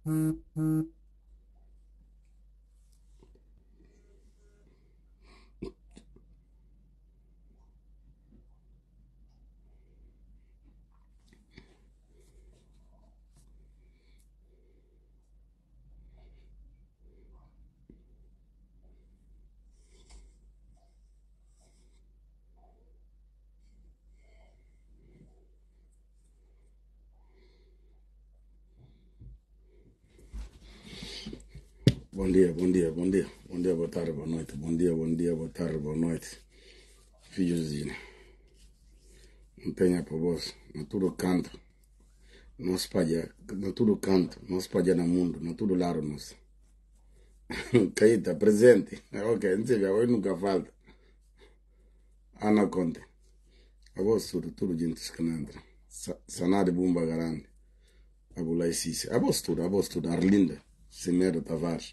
Bom dia, bom dia, bom dia. Bom dia, boa tarde, boa noite. Bom dia, boa tarde, boa noite. Filhozinho, não tenha para vós, não tudo canto. Não espalha, não tudo canto, não espalha no mundo, não tudo lado nosso. Caíta, presente. Ok, não sei, hoje nunca falta. Ana Conte. A vós tudo gente escanandra. Sanade Bumba Garante. Abulai Sisi. A vós tudo. Arlinda. Semedo Tavares.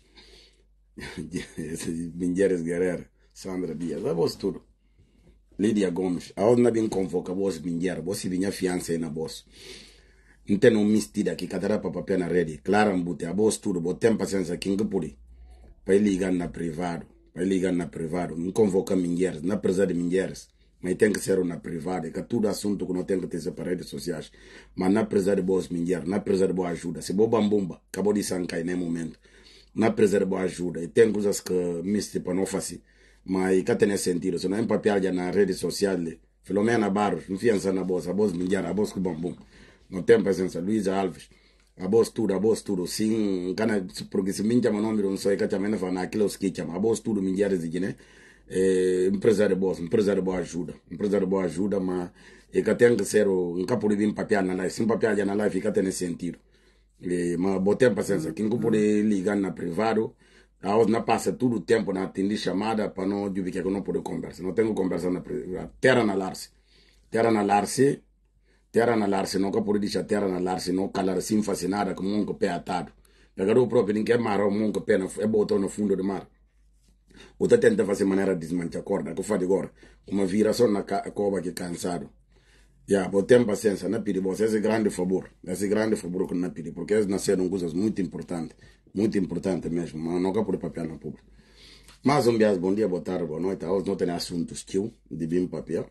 Mingeres Guerreiro. Sandra Dias. A vós tudo. Lídia Gomes. A vós não bem convoca a vós Minguera. Vós se vinha fiança aí na vós. Não tem um mistida aqui. Catara para papel na rede. Clara Mbute. A vós tudo. Botem paciência aqui em Gapuri. Para ele ligar na privado. Não convoca Mingueres. Não precisa de Mingueres. Mas tem que ser na privada, que tudo assunto que não tem que ter para redes sociais. Mas não precisa de boas mulheres, não precisa de boa ajuda. Se boa bambumba, acabou de sancar nesse momento. Não precisa de boa ajuda. E tem coisas que mistem para não fazer. Mas que tem sentido. Se não é papel já na rede social, Filomena Barros, não fiança na bolsa, a boas mulheres, a boas que bambum. Não tem presença. Luísa Alves, a boas tudo. Sim, porque se me chama nome, não sei que também não fala naquilo que chama. A boas tudo, mulheres de Guiné. Empresário boa ajuda, mas é que tem que ser um capo de papel na live, sem papel já na live fica tendo sentido. Mas botei paciência, quem pode ligar na privado, a hora não passa todo o tempo na atender chamada para não dizer que eu não pode conversar, não tenho conversa na privado. Terra na Larse, não pode deixar terra na Larse, não calar assim fascinada como um pé atado. Pegar o próprio ninguém marra um pé é botar no fundo do mar. O tá tenta fazer maneira de desmanchar a corda, que eu faço agora, uma viração na cova que é cansado. Já, botem paciência, não pedi você, esse grande favor que não pedi, porque eles nasceram coisas muito importantes mesmo, mas não por papel no público. Mas bom dia, boa tarde, boa noite, hoje não tem assuntos tio, de bem papel,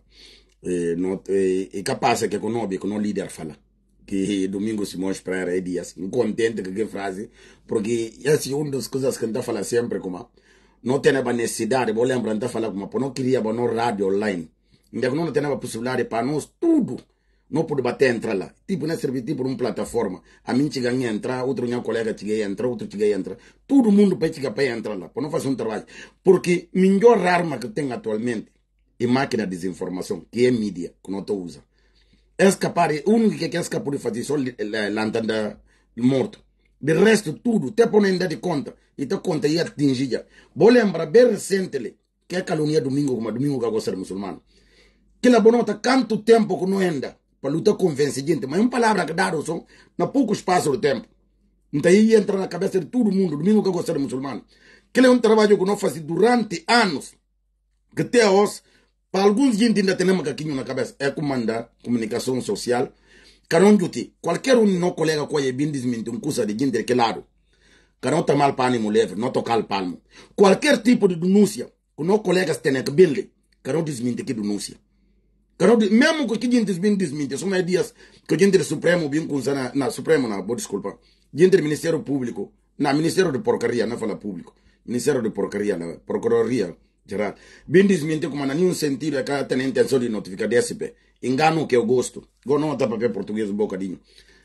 e capaz que não líder fala. Que domingo Simões Pereira é dias, contente com que frase, porque essa é uma das coisas que a gente fala sempre como não tem a necessidade, vou lembrar de falar como não queria no rádio online. Então não tem a possibilidade para nós tudo. Não pode bater entrar lá. Tipo, não servir tipo uma plataforma. A mim chega a entrar, outro meu colega chega a entrar, outro chega a entrar. Todo mundo para entrar lá, para não fazer um trabalho. Porque a melhor arma que tem atualmente é máquina de desinformação, que é mídia, que não estou usando. Escapar, o único que é escapar de fazer só lantanda morto. De resto, tudo, até por nem dar de conta. E te conta e atingir. Vou lembrar bem recente que é calúnia domingo, como domingo que eu gosto de muçulmano. Que la bonota, quanto tempo que não anda para lutar convencente, mas uma palavra que dá só na pouco espaço do tempo. Então aí entra na cabeça de todo mundo, domingo que eu gosto de muçulmano. Que é um trabalho que não faz durante anos. Que até hoje, para alguns gente ainda temos aqui na cabeça, é comandar comunicação social. Caron juti, qualquer um no colega que é bem desmente um curso de gente que lado. Caron tá mal pano leve, não tocar o palmo. Qualquer tipo de denúncia, que no colegas têm que bem ler, caron desmente que denúncia. Caron mesmo que gente bem desmente, são dias que gente do Supremo bem com na Supremo na, desculpa, gente do Ministério Público, na Ministério de Porcaria, não fala público, Ministério de Porcaria, na Procuradoria Geral, bem desmente como na nenhum sentido é que tem intenção de notificar DSP. Engano que eu gosto. Eu não tá papel português um bocadinho.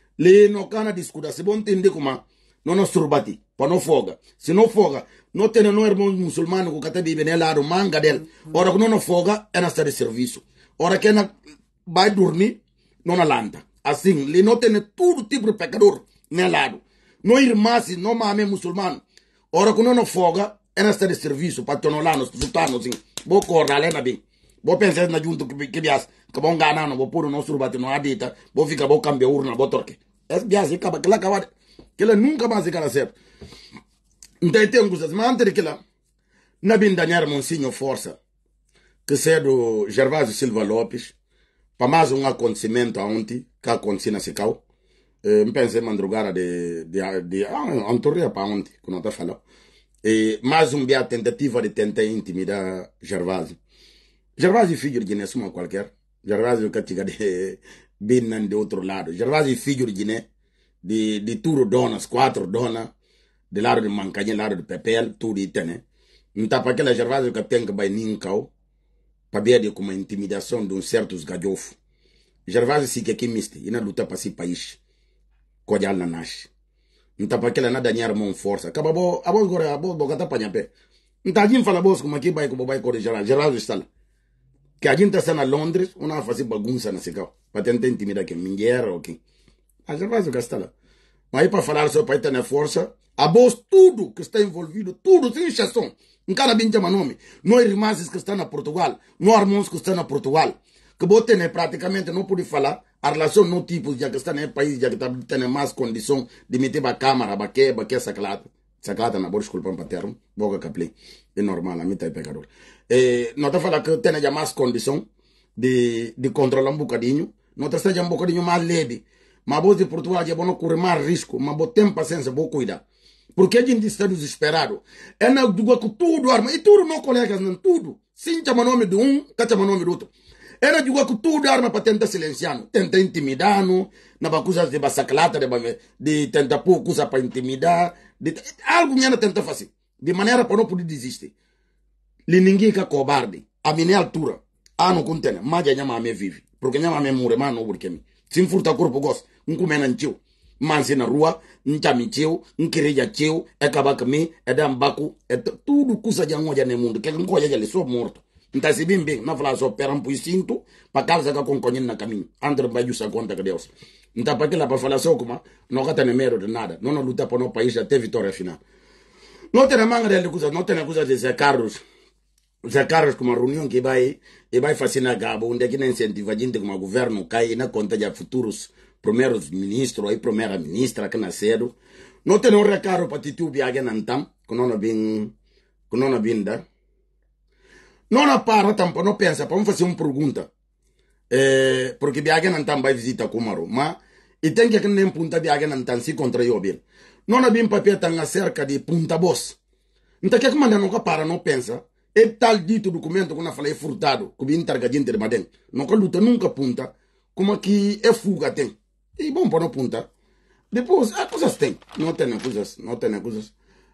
Le no cana discuta. Se bom entender como não surbati. Para não foga. Se não foga, não tem no irmão muçulmano que cata vive lado manga dele. Ora que não foga, é na de serviço. Ora que na vai dormir, não na lanta. Assim, le não tem todo tipo de pecador no lado. Não irmãs, não mame muçulmano. Ora que não foga, é na de serviço. Para tonolanos, sultanos, assim. Vou correr, é na bem. Vou pensar na junto que bias. Que bom ganando, vou pôr o nosso bate no adita, vou ficar, vou cambiar urna, vou torque. Esse bias, que ela nunca mais ficará certo. Então tem coisas, mas antes de lá, na bem danhar monsinho força, que é do Gervásio Silva Lopes, para mais um acontecimento ontem, que aconteceu na Sicau, Pensei madrugada de Antorria para ontem, que não está falando. Mais a tentativa de tentar intimidar Gervásio. Gervásio filho de Guiné, suma qualquer. Gervásio que chega de Binan de outro lado. Gervásio filho de Guiné, de tudo donas, 4 donas, de lado de Mancanha, lado de Pepel, tudo e tem. Então, para aquela Gervásio que tem que vai nincau, para ver como a intimidação de certos gajofos. Gervásio se que aqui miste, e na luta para esse país. Kojal na nash. Então, para aquela nada dinheiro mão força. Acaba a voz agora, a voz bogata para nhape. Então, a gente fala boss como aqui vai com Gervásio está lá. Que a gente está na Londres, uma fazer bagunça na Sicau. Para tentar intimidar quem? Mingueira ou quem? A Gervásio que está lá. Mas aí para falar só para ter na força, a voz tudo que está envolvido, tudo, sem exceção. Um cara bem chama nome. Nós irmãs que estão na Portugal, nós irmãos que estão na Portugal. Que botem praticamente não pode falar a relação no tipo, já que está no país, já que está tendo mais condição de meter a câmara, baque, saclata. Saclata na boa, desculpa para termo, boca capli. É normal, a mim é pecador. Não está falando que tem já mais condição de controlar um bocadinho, não está sendo um bocadinho mais leve. Mas você de Portugal já não corre mais risco, mas você tem paciência, vou cuidar. Porque a gente está desesperado. É na dúvida que tudo arma, e tudo não colegas, não tudo. Sim, chama nome de um, que chama nome do outro. Era de que tudo arma para tentar silenciar, tentar intimidar, na bacusa de bacaclata, de tentar pôr coisa para intimidar, algo que tenta fazer, de maneira para não poder desistir. Li ninguém que é cobarde, a minha altura, não contém, mas já minha me vive, porque minha me morre, mas não porque me. Se furta corpo gosto, comer não tio, mas na rua, chame tio, queria tio, acabar comigo, dar baco, tudo coisa de angoja no mundo, que não coisa ele só morto. Então, se bem, não falar só pera um cinto, para causa que concorrem na caminho. André vai justa conta que Deus. Então, para aquela para falar só como, não tem medo de nada. Não luta para o país até vitória final. Não tem manga de coisa, não tem coisa de Zé Carlos. Zé Carlos, como uma reunião que vai fazer na Gabo, onde é que não incentiva a gente como governo cai na conta de futuros primeiros ministros, aí primeira ministra que nasceram. Não tem recado para Titu Biaga Nantam, que não é vinda. Não para tampo, não pensa, para fazer uma pergunta. Porque Biaga não vai visitar Kumaro, mas e tem que nem punta Biaga não se contra eu bem. Não há bem papel tão acerca de punta boss. Então que manda nunca para, não pensa. É tal dito documento que não falei furtado, que bem targadinho de Madem. Nunca luta, nunca punta, como que é fuga tem. E bom para não punta. Depois, coisas tem. Não tem coisas.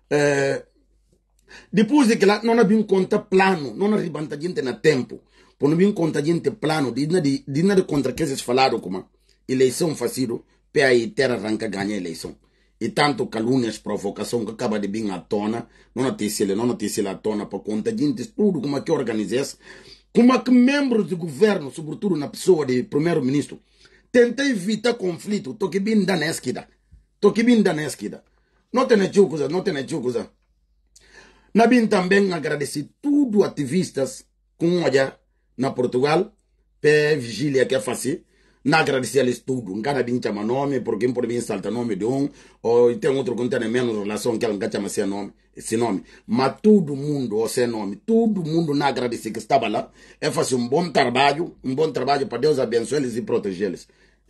Depois de que lá não havia conta plano, não havia gente na tempo, por não havia conta gente plano, de nada contra que eles falaram como eleição facido, para aí terra arranca ganha eleição. E tanto calúnias, provocação que acaba de vir à tona, não notícia à tona, para conta gente, tudo como que organizasse, como que membros do governo, sobretudo na pessoa de primeiro-ministro, tentam evitar conflito, tô que bem da nesquida. Não tem coisa. Nabim também agradeci tudo ativistas com olha na Portugal, pé vigília que é fácil. Não agradecer eles tudo. Cada bem chama nome, porque por mim salta nome de um, ou tem outro que tem menos relação que ela não chama esse nome. Mas todo mundo, ou seu nome, todo mundo não agradece que estava lá. É fazer um bom trabalho para Deus abençoe eles e proteger eles.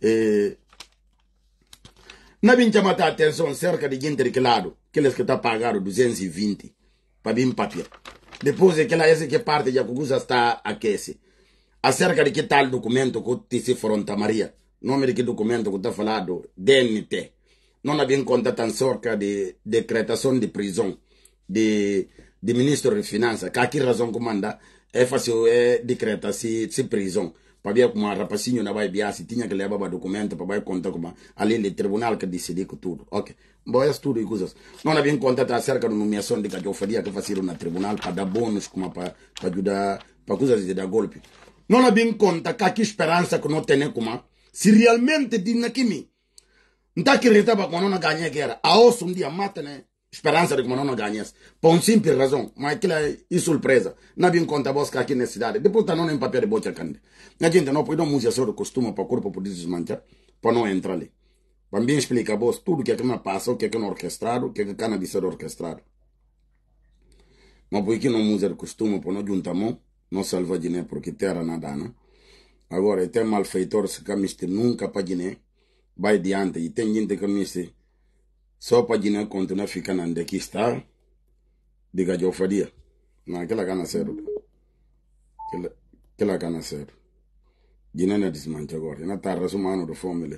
Não vim chamar a atenção cerca de gente de que lado, aqueles que estão pagando 220 para vir papel. Depois essa que parte de Acugusa está aquece. Acerca de que tal documento que se fronta Maria. Nome de que documento que está falado, DNT. Não havia conta tão cerca de decretação de prisão de ministro de Finanças. Que aqui razão comanda é fácil decretar se prisão. Para ver como a rapacinho na vai biar, se tinha que levar o documento para vai contar como ali no tribunal que decidiu tudo. Ok. Boa, tudo e coisas. Não havia conta acerca da nomeação de que eu faria que fazer no tribunal para dar bônus como para ajudar, para coisas de dar golpe. Não havia conta que aqui esperança que não tem como se realmente diz que me não está querendo para quando não ganha guerra. A osso dia mata né esperança de que não ganha. Por uma simples razão, mas aquilo é surpresa. Não havia conta vos que aqui na cidade. Depois está não em papel de bote cande. A gente não pode dar música sobre o costume para o corpo poder desmanchar para não entrar ali. Também explica vos tudo que não passa, o que não orquestrado, o que cana de ser orquestrado. Mas por que não música de costume para não juntar mão? Não salva Guiné porque terra nada, né? Agora, tem malfeitores que nunca para Guiné, vai diante. E tem gente que me diz, só para Guiné continuar ficando onde aqui está, diga eu faria. Não, aquela gana sério. Aquela gana sério. Guiné não desmancha agora. Não está resumando de fome.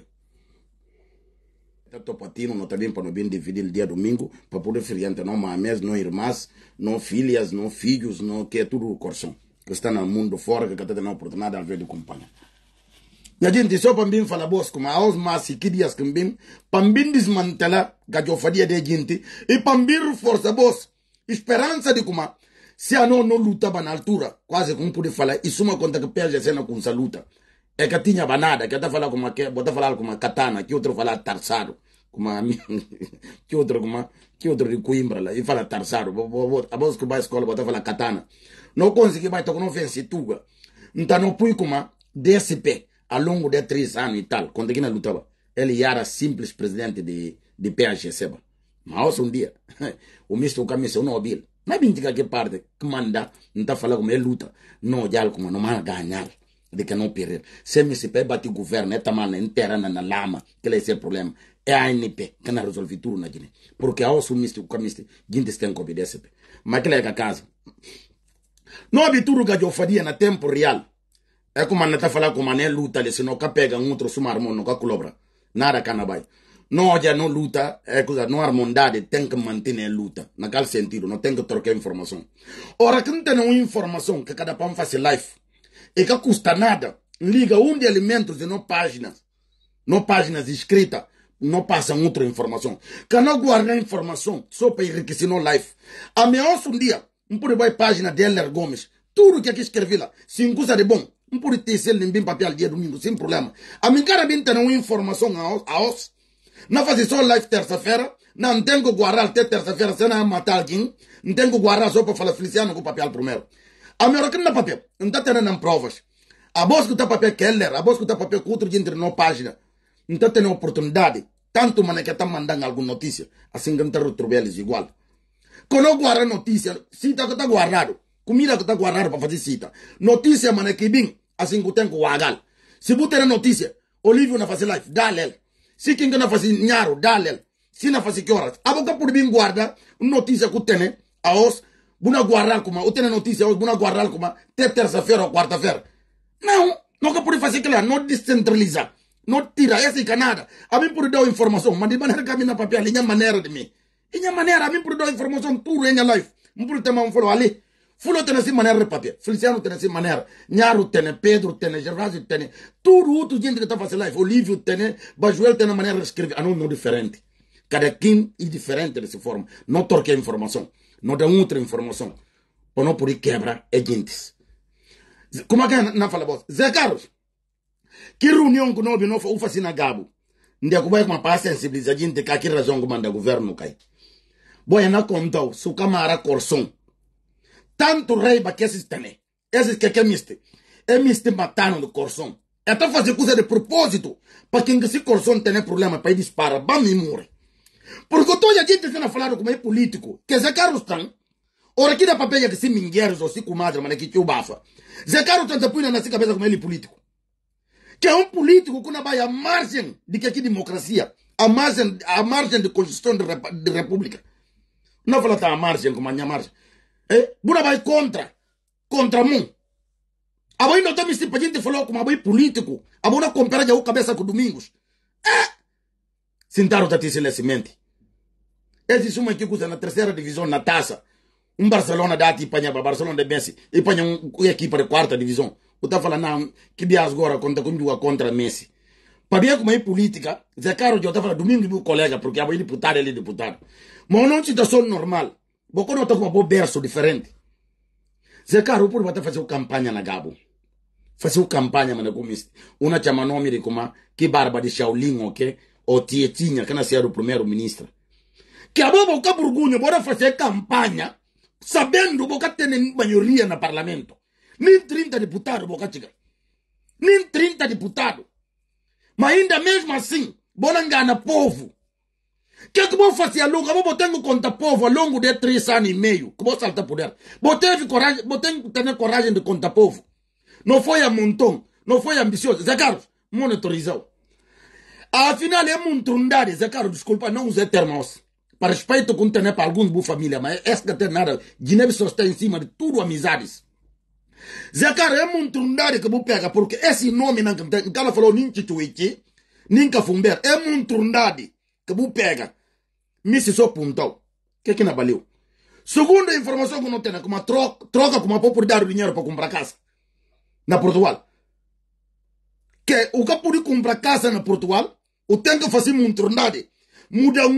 Estou patino, não está bem para não bem dividir o dia domingo, para poder friante, não mamés, não irmãs, não filhas, não filhos, não que é tudo o coração. Que está no mundo fora, que está tendo a oportunidade de ver de companhia. E a gente só para mim falar boas como aos mas que dias que bem para mim desmantelar que eu faria de gente e para mim reforçar boas esperança de como se a não lutava na altura quase como pude falar isso uma conta que perde a cena com essa luta é que tinha banada que até falar como que bota falar como katana que outro falar tarsado como que outro de Coimbra lá e fala tarsado a voz que vai à escola bota falar katana não consegui vai tocar não vence tuga então não fui como DSP ao longo de 3 anos e tal, quando ele lutava, ele era simples presidente de PAGC. Mas um dia, o ministro do caminho não ouviu. Não é bem que parte que manda, não está falando como ele luta. Não, já como não vai ganhar, de que não perder. Se me se bate o governo, é tamanho inteira na lama, que esse é o problema. É a ANP que não resolve tudo na Guiné. Porque ao ministro do caminho, gente tem que obedecer. Mas que é a casa. Não há tudo que eu faria no tempo real. É como a neta falar como a nem luta, se não pega outro sumarmão, não colabora. Nada canabai. Não já não luta, é coisa, não harmonidade, tem que manter a luta. Naquele sentido, não tem que trocar informação. Ora, que não tem uma informação que cada pão faz live, e que custa nada, liga de alimentos e não páginas escritas, não passam outra informação. Que não guarda informação, só para enriquecer no live. A minha um dia, por aí página de Heller Gomes, tudo que aqui escrevi lá, se coisa de bom. Não pode ter selo nem bem papel dia domingo, sem problema. A mim cara bem ter uma informação a os. Não fazer só live terça-feira, não tenho que guardar até terça-feira, se não matar alguém, não tenho que guardar só para falar Feliciano com papel primeiro. A minha hora que não papel, não está tendo provas. A voz que está papel Keller, a voz que está papel com outro gente na página, não está tendo oportunidade. Tanto mané que está mandando alguma notícia, assim que não está retrovelos igual. Quando eu guardo notícia, se está guardado. Comida que está guardada para fazer cita. Notícia, mano, que bem, assim que tem que guardar. Se você tem notícia, Olívio não faz live, dá-lhe. Se quem não faz nharo, dá-lhe. Se não faz que horas. A boca por bem guarda, notícia que tem, a os, buna guardar como, eu tenho notícia, buna guardar como, até terça-feira ou quarta-feira. Não que pode fazer aquilo, não descentralizar. Não tira, essa é nada. A mim por dar informação, mas de maneira que a mim na papel, em maneira de mim. Em maneira, a mim por dar informação, tudo em live. Não por ter uma follow ali. Fulo tem essa maneira de papel, Feliciano tem essa maneira, Nharo tem, Pedro tem, Gervásio tem, tudo outro gente que está fazendo live, Olívio tem, Bajuel tem a maneira de escrever, não diferente. Cada quem é diferente dessa forma, não troca informação, não dá outra informação, para não poder quebrar agentes. Como é que não fala voz? Zé Carlos, que reunião que não faz na Gabo, onde é que vai com a sensibilizar a gente que aqui razão que manda o governo cai. Boa, não contou, seu camarada Corson. Tanto rei para que esses têm. Esses que é miste. É miste matando do coração. É para fazer coisa de propósito. Para quem esse coração tem problema para ir disparar. Vamos e morre. Porque toda a gente está falando como é político. Que Zé Carlos tem. Ora aqui dá papel que se mingueiros ou se comadre, mas que o bafa. Zé Carlos tem põe na cabeça como ele político. Que é político que não vai à margem de que aqui democracia. À margem de Constituição de República. Não fala tá à margem como a minha margem. Buna vai contra mim. A mãe não tem se pra gente falou como a mãe político. A mãe não compara já o cabeça com Domingos. Sentaram tá semente. Esse uma que usa na terceira divisão na taça. Barcelona dá tipo para Barcelona de Messi e para uma equipe de quarta divisão. O tá falando não que bias agora contra Messi. Para ver como é política, Zé Carlos já tá falando Domingos meu colega porque a mãe deputado ele deputado. Mas não situação normal. Porque não está com um berço diferente. Zé Carlos, por você fazer campanha na Gabo. Fazer campanha, mano, como isso. Uma chama nome de como que barba de Shaolin, ok? Ou Tietinha, que nasceu o primeiro-ministro. Que a boba, o caburgunho, bora fazer campanha, sabendo que tem maioria no parlamento. Nem 30 deputados, boca chica. Nem 30 deputados. Mas ainda mesmo assim, bora enganar povo. Que vou fazer ao longo? Vou ter conta povo ao longo de 3 anos e meio. Que vou saltar poder. Vou ter coragem de contar povo. Não foi a montão. Não foi ambicioso. Zé Carlos, monitorizou. Afinal, é muito trundade. Zé Carlos, desculpa, não usei termos. Para respeito que tem para alguns boa família, mas essa que tem nada. Guiné-Bissau está em cima de tudo amizades. Zé Carlos, é muito trundade que vou pegar, porque esse nome não tem. Ela falou, nem tituichi, nem cafumber. É muito trundade que vou pegar. Me se só puntou. Que não valeu? Segunda informação que não tem, como troca como para dar o dinheiro para comprar casa. Na Portugal. Que o que pode comprar casa na Portugal, o tem que fazer muito trundade. Muda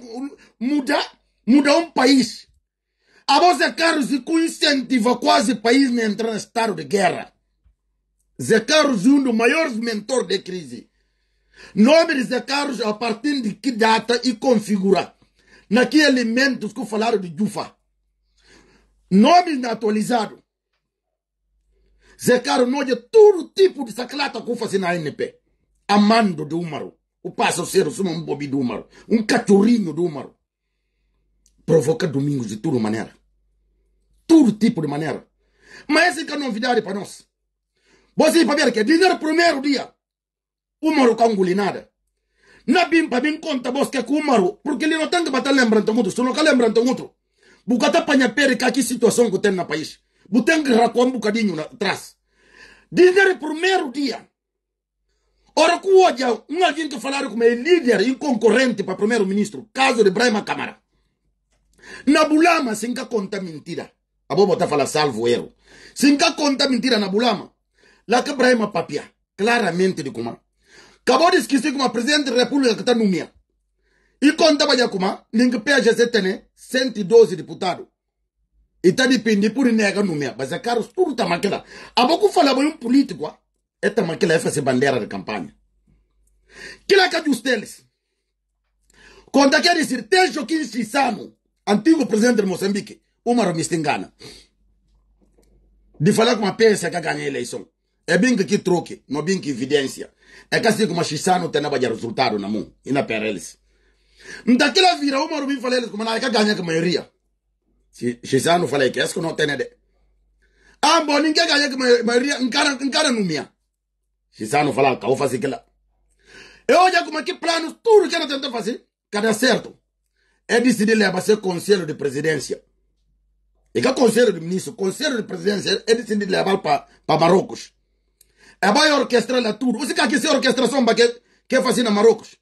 um país. A Zé Carlos incentiva quase o país a entrar em estado de guerra. Zé Carlos é um dos maiores mentores de crise. Nome de Zé Carlos, a partir de que data e configura naqueles elementos que falaram de Jufa. Nome atualizado. Zé Carlos não é todo tipo de saclata que faz na ANP. Amando de Úmaro. O passageiro suma um bobi do Úmaro. Um cachorrinho do Úmaro. Provoca Domingos de toda maneira. Todo tipo de maneira. Mas essa é a novidade para nós. Você para ver que dinheiro primeiro dia. Úmaro cangulinada. Na bim para bim conta vos que é Úmaro. Porque ele não tem que bater lembrando muito. Se não quer lembrando muito. Bucata panha pere que aqui situação que tem no país. Butem que racoar um bocadinho atrás. Dinheiro primeiro dia. Ora que hoje alguém que falaram como é líder e concorrente para primeiro-ministro. Caso de Brahma Câmara. Na Bulama, sem que conta mentira. A boa botar falar salvo erro. Sem que conta mentira na Bulama. Lá que Brahma papia. Claramente de como. Acabou de esquecer como a presidente da República que está no minha. E conta para como. Ninguém PGC tem 112 deputados. E está dependendo por nega no minha. Mas a Carlos tudo está maquila. A boca fala um político. Esta maquila é fazer bandeira de campanha. Que lá que é deles. Quando quer dizer, tem Joaquim Chissano, antigo presidente de Moçambique, Úmaro me engana. De falar com a peça que ganha a eleição. É bem que troque, não bem que evidência. É que assim como a Chissano tem nada de resultado na mão e na pera eles. Daquela vira, Úmaro me fala eles como não é que ganha a maioria. Chissano fala que essa que não tem nada. Ah, bom, ninguém ganha a maioria, encara no minha. Chissano fala que eu vou fazer aquilo. Eu olho como que planos, tudo que ela tenta fazer, cada certo. É decidir levar ser conselho de presidência. E que é conselho de ministro, conselho de presidência, é decidir levar para Marrocos. É vai orquestrar lá tudo. Você quer que essa orquestração que fazer na Marrocos?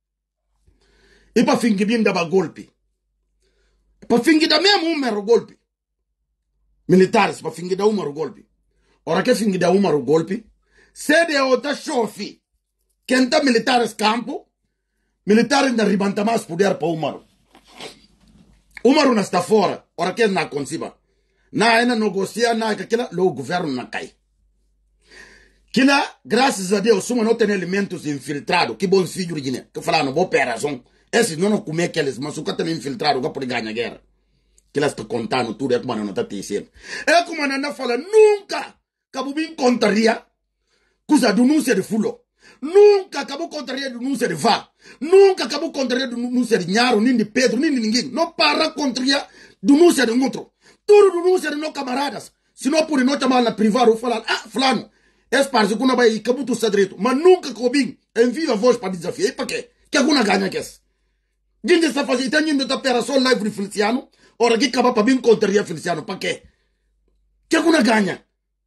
E para fingir bem dava golpe. Para fingir da mesmo Úmaro golpe. Militares, para fingir da Úmaro golpe. Ora que fingir da Úmaro golpe, se de outra chofe, quem está militares campo, militares não ribantam mais poder para Úmaro. Úmaro não está fora, ora que não conciba. Não ainda negocia, não é que aquilo, o governo não cai. Que lá, graças a Deus, não tem elementos infiltrados, que bom filho de Guiné, que falaram, boa operação. Esses não comer aqueles, mas o que tem infiltrado, que pode ganhar a guerra. Que elas estão contando tudo, é como não está dizendo. É como não fala, nunca, acabou bem contraria, cuja denúncia de fulo. Nunca acabou contraria a denúncia de Vá. Nunca acabou contraria a denúncia de Nharo, nem de Pedro, nem de ninguém. Não para contraria a denúncia de outro. Tudo denúncia de nós camaradas. Se não por não chamar na privada ou falar, ah, fulano, esse parceiro que não vai ir, acabou tudo direito. Mas nunca coubim, envia a voz para desafiar. E para quê? Que alguma ganha que é esse? Gente está fazendo, tem gente da operação live de Feliciano, ora que acaba para bem contraria Feliciano, para quê? Que alguma ganha?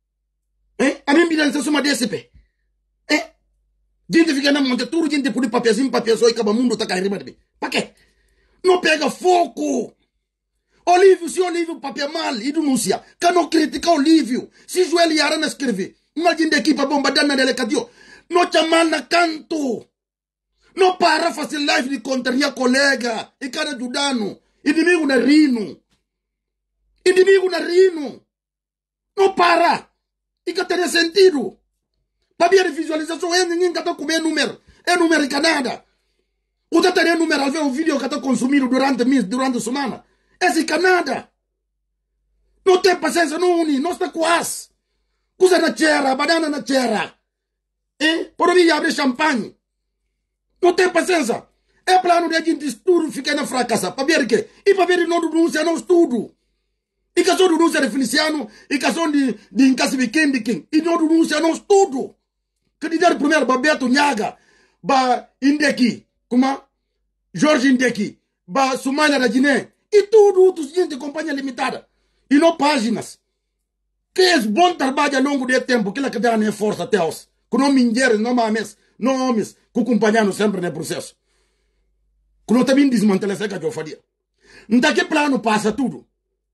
A minha vida é uma DSP. Gente fica na monta, tudo gente por papelzinho, só e acaba o mundo tá caindo de mim. Para quê? Não pega foco. Olívio, se Olívio papel mal e denuncia, que não critica Olívio. Se Joel Yara não escreve, imagina da equipa bombardeando na delegacia. Não chama na canto. Não para fazer live de contraria colega. E cara ajudando. Inimigo na rino. Inimigo na rino. Não para. E que teria sentido. Para ver a visualização, ninguém que está comendo número. É número em Canadá. O que teria número, ao ver o vídeo que está consumindo durante a semana. Esse em Canadá. Não tem paciência, não une. Não está quase. Coisa na tierra, banana na tierra. Por mim, abre champanhe. Não tem paciência. É plano de a gente estudo ficar na fracassa. Para ver o quê? E para ver não denuncia, não estudo. E que só denúncia de Feliciano, e que só de Incassi Weekend, e não denúncia, não estudo. Que dizer primeiro, Babeto Nhaga, ba Indeki, kuma Jorge Indeki, ba Somália da Guiné, e tudo gente companhia limitada. E não páginas. Que é bom trabalho ao longo do tempo, que ela que dá a força até os. Que não mingueiros, não mames, não homens, que acompanham sempre no processo. Que não também desmantelar essa que eu faria. Então que plano passa tudo.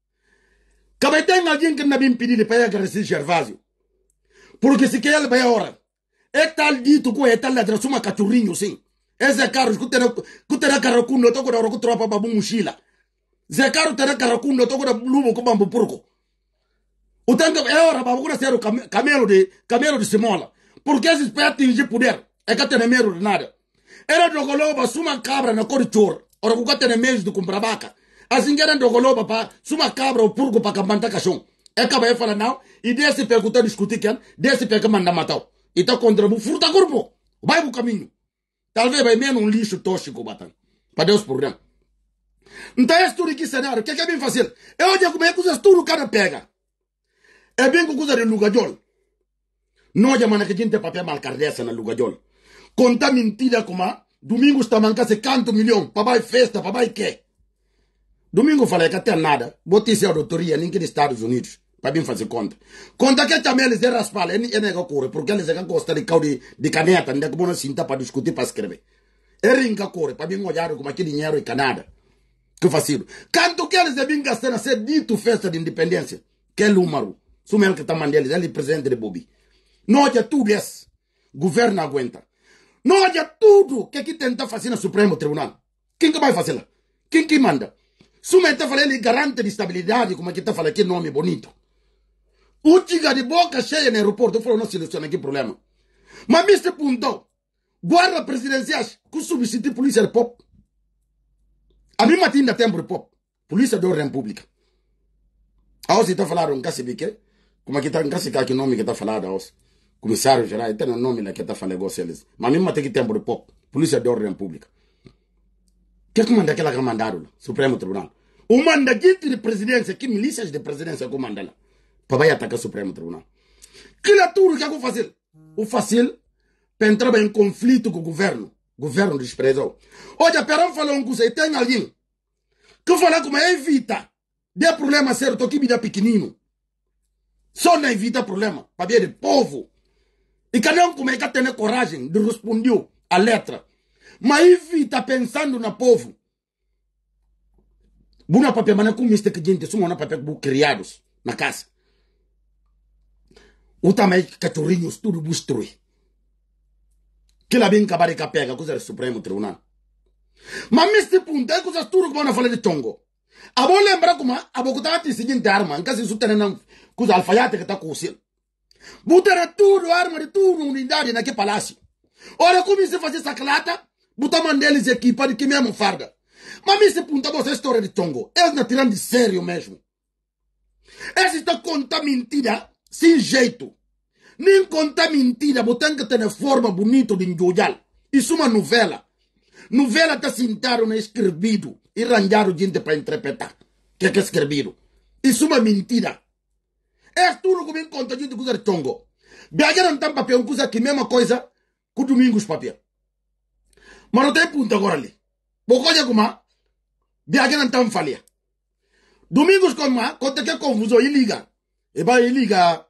Cabe tem alguém que não vem pedir para agradecer Gervásio. Porque se quer ele vai a hora. É tal dito que é tal ladrão, uma cachorrinho sim. Esse carro que terá carro com não toco da hora que tropa para mochila. Esse carro terá carro com não toco da lumo com bambu porco. O tanto é hora para você ser o camelo de Simola. Porque esses pés atingir poder. É que tem medo de nada. Era dogoloba, suma cabra na cor de choro. Ora que tem medo de comprar vaca. Assim que era dogoloba para suma cabra ou porco para campantar cachorro. É que vai falar não. E desse pé que discutir quem, desse pé que manda matar. E tá contra o fruta corpo. Vai pro caminho. Talvez vai menos lixo tóxico batendo. Para Deus por dentro. Então é tudo aqui cenário. O que é bem fácil? Eu digo como é que usas tudo o cara pega. É bem que usa de lugajol. Não é mana que a gente tem papel malcardessa na lugajol. Conta mentira como domingo está mancando 50 milhões. Papai festa, papai quer. Domingo falei que até nada. Botei a doutoria nem que dos Estados Unidos. Para bem fazer conta. Conta que também eles é raspar. É nega corre. Porque eles gostam de cal de caneta. Não é como não sinta para discutir, para escrever. É rinca corre. Para bem olhar como aquele dinheiro e Canadá. Que facido. Canto que eles devem gastar na ser dito festa de independência. Que é número. Sumel que está mandando. Ele é presidente de Bobi. Não é tudo isso. Governo aguenta. Não é tudo que aqui tenta fazer no Supremo Tribunal. Quem que vai fazer lá? Quem que manda? Sumel está falando ele garante de estabilidade. Como é que está falando aqui nome bonito. O tiga de boca cheia no aeroporto falou, não soluciona aqui problema. Mas neste ponto, guarda presidenciais que substitui polícia de pop. A mim ainda tempo de pop. Polícia de ordem pública. A você está falando um caso de quê? Como é que está um caso que nome que está falando a você? Comissário geral, tem um nome lá que está falando vocês. Mas a mim tem que tempo de pop. Polícia de ordem pública. O que é que manda aquela que mandaram? Supremo Tribunal. O mandagente de presidência, que milícias de presidência que manda lá. Para vai atacar o Supremo Tribunal. Que é tudo que eu vou fazer? O fácil para entrar em conflito com o governo. O governo desprezou. Olha, Perão falou um coisa, e tem alguém que fala como evita de problema certo que me dá pequenino. Só não evita problema, para ver o povo. E cada um como é que tem coragem de responder a letra. Mas evita pensando no povo. Buna papel, mas não como este que gente, suma na papel criados na casa. O tamanho de cachorrinhos tudo destruir. Que lá vem acabar de pega, coisa do Supremo Tribunal. Mas neste ponto, é coisa tudo que vão falar de Tongo. A vou lembrar como a Bogotá tem seguinte arma, em caso de isso tem coisa alfaiate que está com o selo. Botaram tudo, arma de tudo, unidade naquele palácio. Ora, como se fazer essa clata, botaram deles equipa de que mesmo farda. Mas nesse ponto, essa história de Tongo, eles não tiram de sério mesmo. Eles estão contando mentira, sem jeito. Nem contar mentira, botando que tem forma bonita de enjoyar. Isso é uma novela. Novela está sentado na escrevido e arranjaram gente para interpretar. Que é escrevido. Isso é uma mentira. É tudo que me conta gente que usa de Tongo. Biaga não tem papel, usa aqui mesma coisa que o Domingos papel. Mas não tem ponto agora ali. Bocoja como Biaga não tem falha. Domingos como conta que é confusão e liga. E vai e liga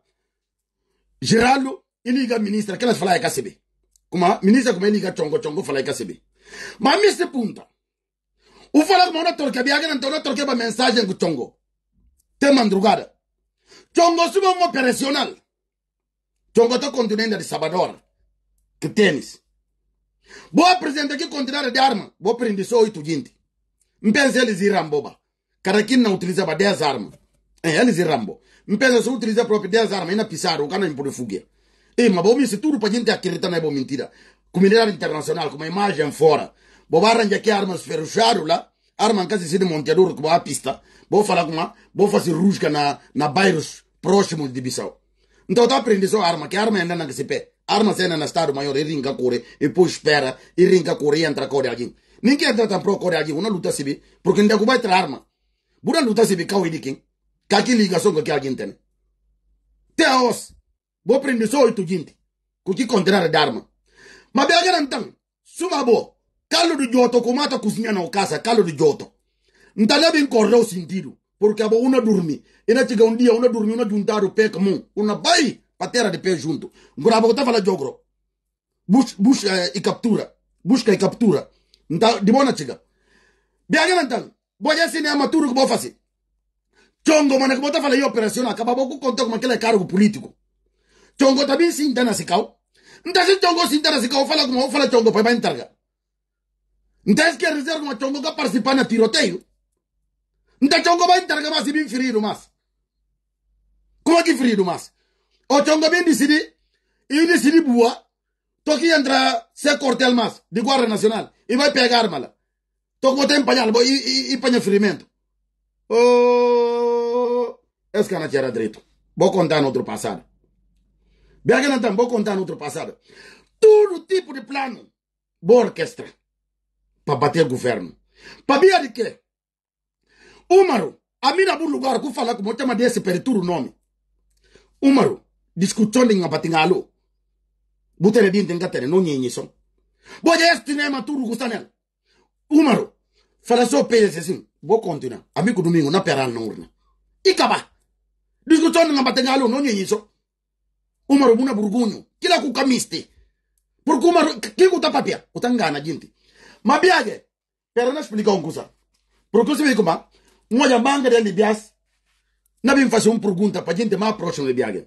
Geraldo e liga ministra que elas falam é KCB. Como ministra como liga Chongo fala é KCB. Mas nesse ponto, o falar como uma torque, Biaga não tem uma torque para mensagem com Chongo. Tem madrugada. Chongo é um operacional. Chongo está continuando de Salvador. Que tênis. Vou apresentar aqui continente de arma. Vou prender só 8 gente. Mpensa eles irão boba. Cada quem não utilizava 10 armas. Eles irão. Mpensa só utilizar próprio 10 armas. Ainda pisaram. O cara não pode fugir. Mas vou me dizer tudo para gente acreditar na boa mentira. Comunidade internacional, com uma imagem fora. Vou arranjar aqui armas feruchadas lá. Arma em casa de monteador com a pista. Vou falar com uma. Vou fazer rusga na bairros próximos de Bissau. Então eu aprendendo só arma. Que arma ainda não se pé. Arma ainda no estado maior. E ringa corre. E depois espera. E ringa corre e entra corre alguém. Ninguém entra tão pro corre alguém. Uma luta civil. Porque ainda vai ter arma. Uma luta civil cauí de quem. Que aqui ligação que alguém tem. Até os. Vou aprender só 8 gente. Com que contrário de arma. Mas bem não tem. Sumabo, calo de joto, como ata cozinha na casa, calo de joto. Ntale bin correu sentido, porque abo una dormi. Ina chega dia, una dormi, una juntar o pé comum, una bai, patera de pé junto. Ngurabo tá fala jogro. Busca e captura. Busca e captura. Nta, de bona chega. Biaga nantan, boya sine amaturo que bo fazer. Chongo, mana que bota fala operação, acaba pouco contar com aquele cargo político. Chongo também se entana se cau. Nta se chongo se entana se cau, fala como fala chongo para entarga. Nta que reserva uma chongo que participar na tiroteio. Nta chongo vai entarga mas bem ferido mas. Como é que ferido mas? O chongo bem decidi, e decidi boa, toque entra se cortel mas de Guarda Nacional e vai pegar arma. Toque botar em panhal e panha ferimento. Oh, esse cara tinha direito. Vou contar no outro passado. Biaga vou contar no outro passado. Todo tipo de plano. Boa orquestra. Para bater o governo. Para ver de quê? Umaru, a mim no lugar que fala como chama desse perituro nome. Umaru, discussão de ngabatingalo. Butere din tengatere, não nhenhiso. Boa este nema tudo gustanel. Umaru, fala só peles assim. Vou continuar. Amigo domingo, na peral na urna. E acaba. Discussão de ngabatingalo, não nhenhiso. Umaru buna burgunho. Kila kukamiste. Porque Umaru, que kuta papia? Utangana gente. Mas biage, pera não explicar coisa. Porque você vê como uma manga de Libias, não vem fazer uma pergunta para gente mais próxima de biage.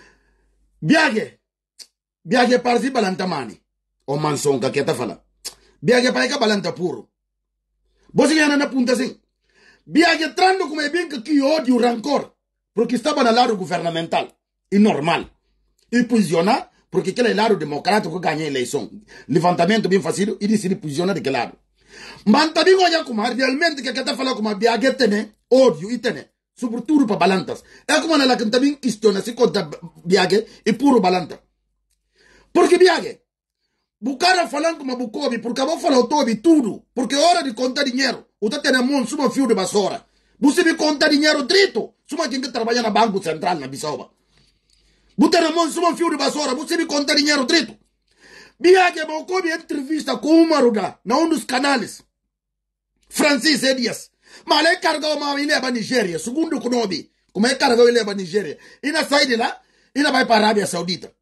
Biage parece balanta mani. O mansonga que tá falando. Biage para que balanta puro. Você ganha na punta assim. Biage trando como é bem que ódio rancor. Porque estava no lado governamental. E normal. E posicionar, porque aquele lado democrático ganha a eleição. Levantamento bem fácil e decide posicionar daquele lado. Mas também olha como realmente que está falando como a Biage tem ódio e tem. Sobretudo para balantas. É como ela que também questiona se conta Biage e puro balanta. Porque Biage, o cara falando como a Bukobi, porque eu vou falar o Tobi tudo. Porque é hora de contar dinheiro. O tá tendo mão, suma fio de vassoura. Você me conta dinheiro drito. Suma quem que trabalha na Banco Central na Bissauba. Você tem mão, suma fio de vassoura. Você me conta dinheiro drito. Biage, Bukobi entrevista com o Maruda, na um dos canais. Francis Edias. Mas ele carregou uma ilha para Nigéria. Segundo o Konobi. Como é que carregou ilha para Nigéria? E na saída lá, e vai para a Arábia Saudita.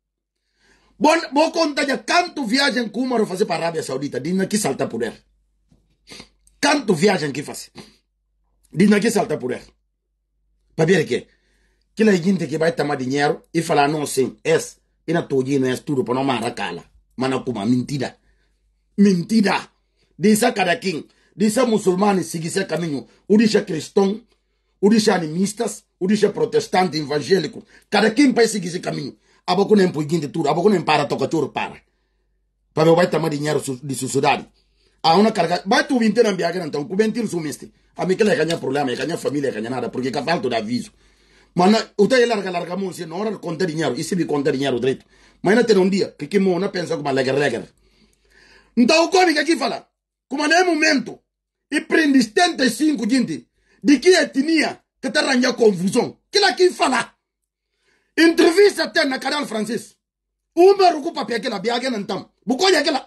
Vou contar de quanto viagem que o Umaru fazer para a Arábia Saudita. Diz que salta por ele. Quanto viagem que faz. Diz que salta por ele. Para ver que aquela gente que vai tomar dinheiro e falar não sim, e na todinha é tudo para não maracala. Mas não como mentira. Mentira. Diz a cada quem. Diz a muçulmanos seguir esse caminho. O diz a cristão. O diz a animistas. O diz a protestante evangélico. Cada quem vai seguir esse caminho. A boca nem põe de tudo, a boca nem para, toca choro para. Para ver vai tomar dinheiro de sociedade. A uma carga, vai tu vir ter na viagem então, com bem tiro sumiste. A mim que ele ganha problema, ganha família, ganha nada, porque que falta de aviso. Mas o teu larga mão, se não hora conta dinheiro, e se me conta dinheiro direito. Mas não tem dia, que não pensa como legar. Então o que aqui fala, como é momento, e prende 75 gente, de que etnia, que está arranjando confusão. Que lá aqui fala. Entrevista até na canal francês. Umaru com papel aquela biaga não tam. Bucoja aquela.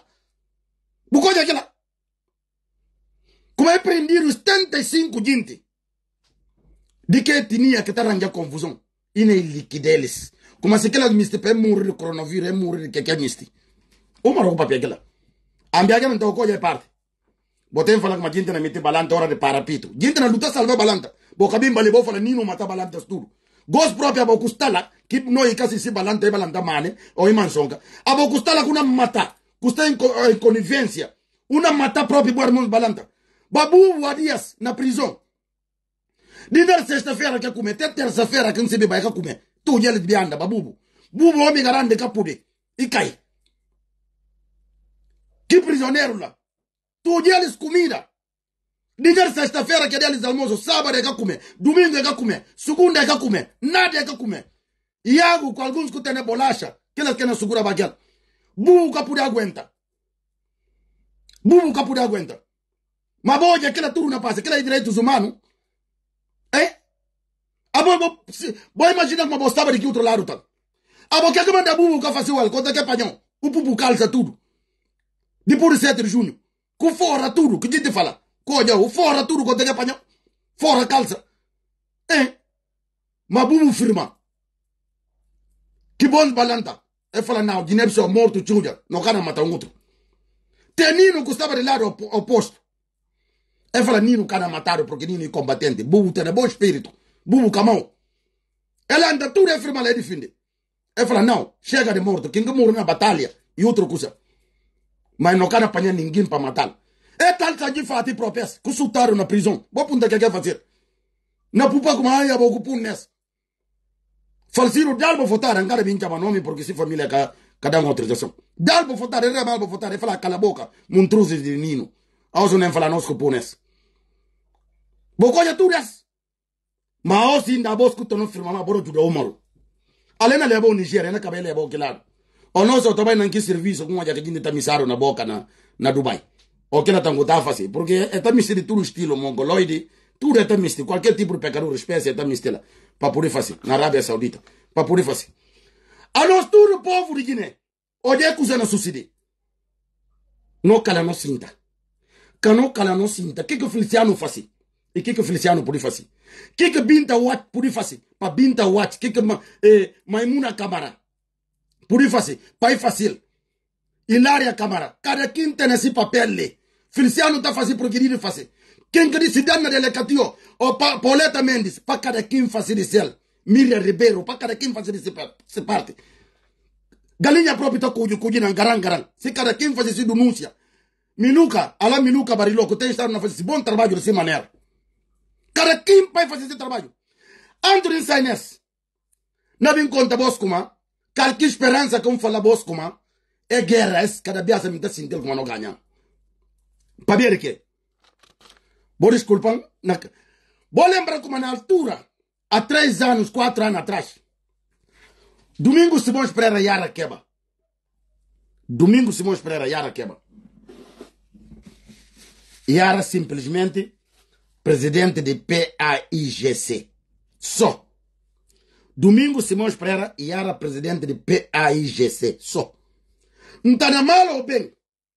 Como é prender os 75 gente. De que etnia que está arranjando confusão. E nem liquideles. Como se aquela miste para morrer do coronavírus, morrer de que é miste. Umaru com papel aquela. A biaga não tá o coisa é parte. Botei falar com a gente na mete balanta hora de parapito. Gente na luta salva balanta. Bocabim balibou fala nino mata balantas tudo. Gos própria abo custala que não é casi se balanta e balanta mane ou imansonga. Abo custala com uma mata, custa em conivência, uma mata própria por mãos balanta. Babu Wadias na prisão. Dizer sexta-feira que comer, até terça-feira que não se bebe que comer. Tu já lhe bianda babu. Bubu homem garante que pude e cai. Que prisioneiro lá. Tu já lhes comida. Dizer sexta-feira que eles almoço, sábado é que comer, domingo é que comer, segunda é que comer, nada é que comer. Iago com alguns que tem bolacha, que eles querem segurar a baguete. Bubu que pode aguentar. Mas boa, aquela turma passa, aquela é direitos humanos. Vou imaginar como estava de que outro lado tá. A boca que manda bubu que faz o conta que apanhou. O bubu calça tudo. Depois de 7 de junho. Com fora tudo, que gente fala? Coja, o fora tudo que tem que apanhar. Fora calça. Mas vamos firma. Que bom balanta. E fala, não, Guiné Bissau morto, tchuja. Não quer matar outro. Tem Nino que estava de lado oposto. E fala, Nino quer matar porque Nino é combatente. Bubu tem bom espírito. Bubu camão. Ela anda tudo e firma lá e defende. E fala, não, chega de morto. Quem morre na batalha e outra coisa. Mas não quer apanhar ninguém para matar. É tal que a gente faz protesta. Que soltaram na prisão. Vou apontar o que quer fazer. Na pupa como a vou ocupar nessa. Falsiro, dá para votar. Não quero vir chamar nome porque se família cada uma autorização. Dá para votar. Ele vai votar. Ele fala, cala a boca. Montruzes de Nino. A você não fala, nós ocupar nessa. Vou colher tudo isso. Mas hoje ainda vou escutar no firma. Mas vou ajudar o Maru. Além de levar o Nigéria, não acabei de levar o que lado. O nosso trabalho não serviço com a gente está misaro na boca na Dubai. O que ela está a fazer? Porque está misturado de todo estilo mongoloide, tudo está misturado. Qualquer tipo de pecador, espécie está misturado para poder fazer. Na Arábia Saudita, para poder fazer. A nós todo o povo de Guiné, onde é que usa na suicídio? Não cala não sinta. Não cala não sinta. O que o Feliciano faz? E o que o Feliciano pode fazer? O que Binta Wat pode fazer? Para Binta Wat, o que Maimuna Camara pode fazer? Para ir fácil. Hilária Camara, cada quem tem esse papel ali. Feliciano está fazendo porque ele faz. Quem que disse dana de Lecatio, ou Pauleta Mendes, para cada quem fazer isso. Miriam Ribeiro, para cada quem fazer essa parte. Galinha própria está cuidando, garan. Se cada quem fazer essa denúncia. Minuca Bariloco, tem estado na fazer esse bom trabalho dessa maneira. Cada quem vai fazer esse trabalho. Anthony Sainés, não vem conta Boscoma, qualquer esperança que fala Boscoma, é guerra, cada vez me está sentindo como não ganha. Para ver que? Vou desculpar. Vou lembrar como na altura, há 3 anos, 4 anos atrás, Domingos Simões Pereira Yara Queba. Yara simplesmente presidente de PAIGC. Só. Domingos Simões Pereira Yara presidente de PAIGC. Só. Não está na mal ou bem?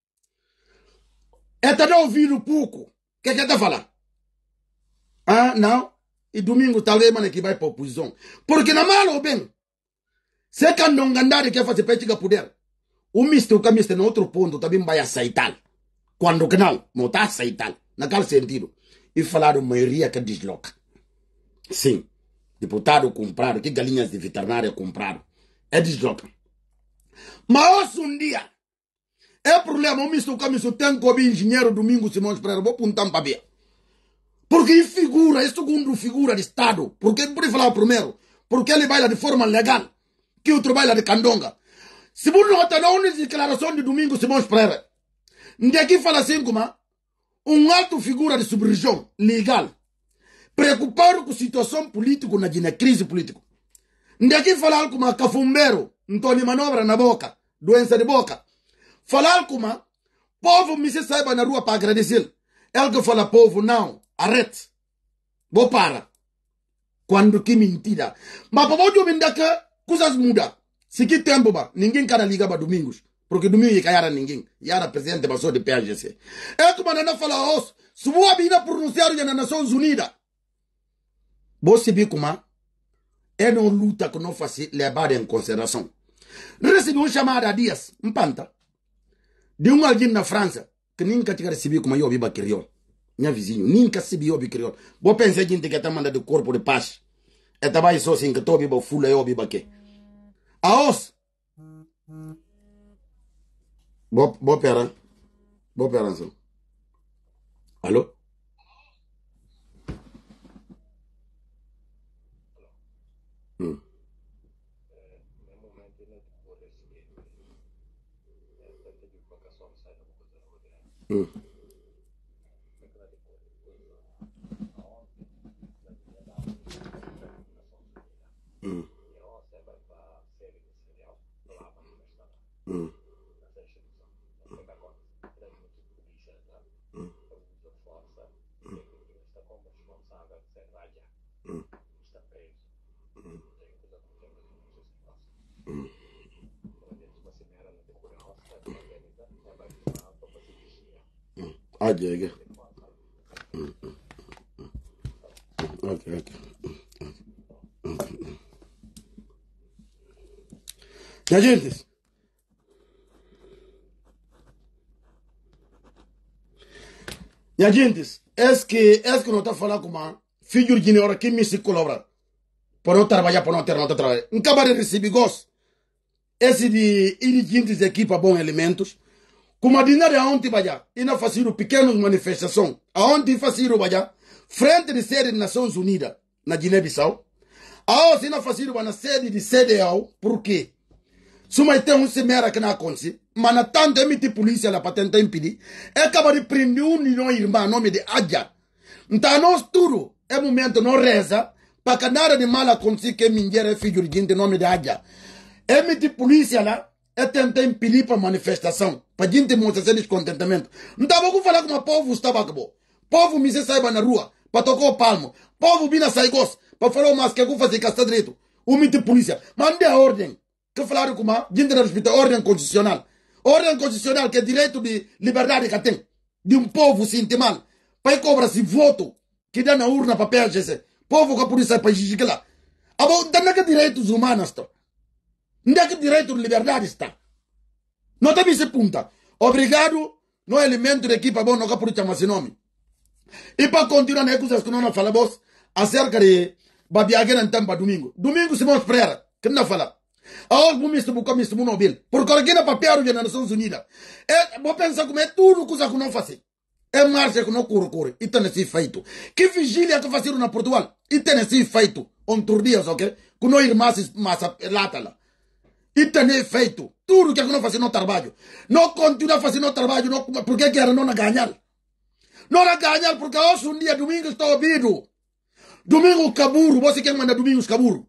É tá ouvindo pouco. O que está falando? Ah, não. E domingo talvez mano que vai para a oposição. Porque na mal ou bem? Se que não andar quer fazer para chegar poder. O misto que misto no outro ponto também vai aceitar. Quando que não está aceitar. Naquele sentido. E falaram maioria que desloca. Sim. Deputado compraram. Que galinhas de veterinária compraram. É desloca. Mas um dia. É problema, o misto que tem como engenheiro Domingos Simões Pereira, vou apontar para ver. Porque figura, é segundo figura de Estado. Porque ele pode falar primeiro. Porque ele baila de forma legal. Que outro baila de candonga. Se você não está na declaração de Domingos Simões Pereira, ninguém aqui fala assim como alto figura de subregião legal. Preocupado com a situação política na Guiné, crise política. Ninguém aqui fala como cafumbeiro, Antônio Manobra na boca, doença de boca. Falar como povo me se saiba na rua para agradecer. Ele que fala povo, não, arrete. Vou para. Quando que mentira. Mas para você me que coisas mudam. Se que tempo, ninguém quer ligar para Domingos. Porque Domingos não era ninguém. E era presidente de PAGC. É como não fala, se você vir pronunciar nas Nações Unidas, você vê como é uma luta que não faz levar em consideração. Recebi uma chamada há dias, panta. De alguém na França, que nunca tinha recebido como eu vivo crioulo. Minha vizinho, nunca recebi eu crioulo. Vou pensar que gente que está mandando corpo de paz. É trabalho só assim que estou vivo fula eu vivo aqui. A os. Vou pegar. Alô? Ok. Ok. Minha gente, est-ce que não está falando com uma filho de hora que me se colabora para não trabalhar, para não ter nota trabalho? Acaba de receber gosto. Esse de dirigentes de equipa bons elementos. Como a dinária aonde vai e não fazer pequenas manifestações, aonde fazer vai frente de sede das Nações Unidas na Guiné-Bissau, aonde não fazer na sede de CDAO, por quê? Se mas tem semera que não acontece, mas na tanto emitir polícia lá para tentar impedir, é acaba de prender não irmão nome de Adja. Então nós tudo é momento não reza para que nada de mal aconteça que minha é filho de gente nome de Adja. Emitir polícia lá é tentar impedir para manifestação, para gente mostrar seu descontentamento. Não estava com falar com o povo estava acabou. Povo me se saiba na rua para tocar o palmo. Povo vina saigos para falar mais que eu fazer casta direito. Emitir polícia, mande a ordem. Que falaram com a gente não respeita a ordem constitucional. Ordem constitucional que é direito de liberdade que tem. De um povo se intimar. Para cobrar-se voto que dá na urna para PSGC. Povo que a polícia para exigir lá. Não é direitos humanos. Onde é que o direito de liberdade está? Não tem esse ponta. Obrigado, no elemento de equipa bom, não capurita mais esse nome. E para continuar, né, coisas que não falamos acerca de Babiagueira em Tampa domingo. Domingo se vamos esperar, que não fala. Aos bumistas buscam isso mobil. Porque aqui na papel das Nações Unidas. Vou pensar como é tudo coisa que não faz. É marcha que não corre. E tem esse feito. Que vigília que faziam na Portugal. E tem esse feito. Outros dias, ok? Que não irmãs massa lata lá. E tem feito. Tudo que não faz no trabalho. Não continua fazendo trabalho. Não, porque quer não ganhar. Não ganhar porque hoje um dia, domingo, estou ouvindo. Domingo caburo. Você quer mandar domingo caburo.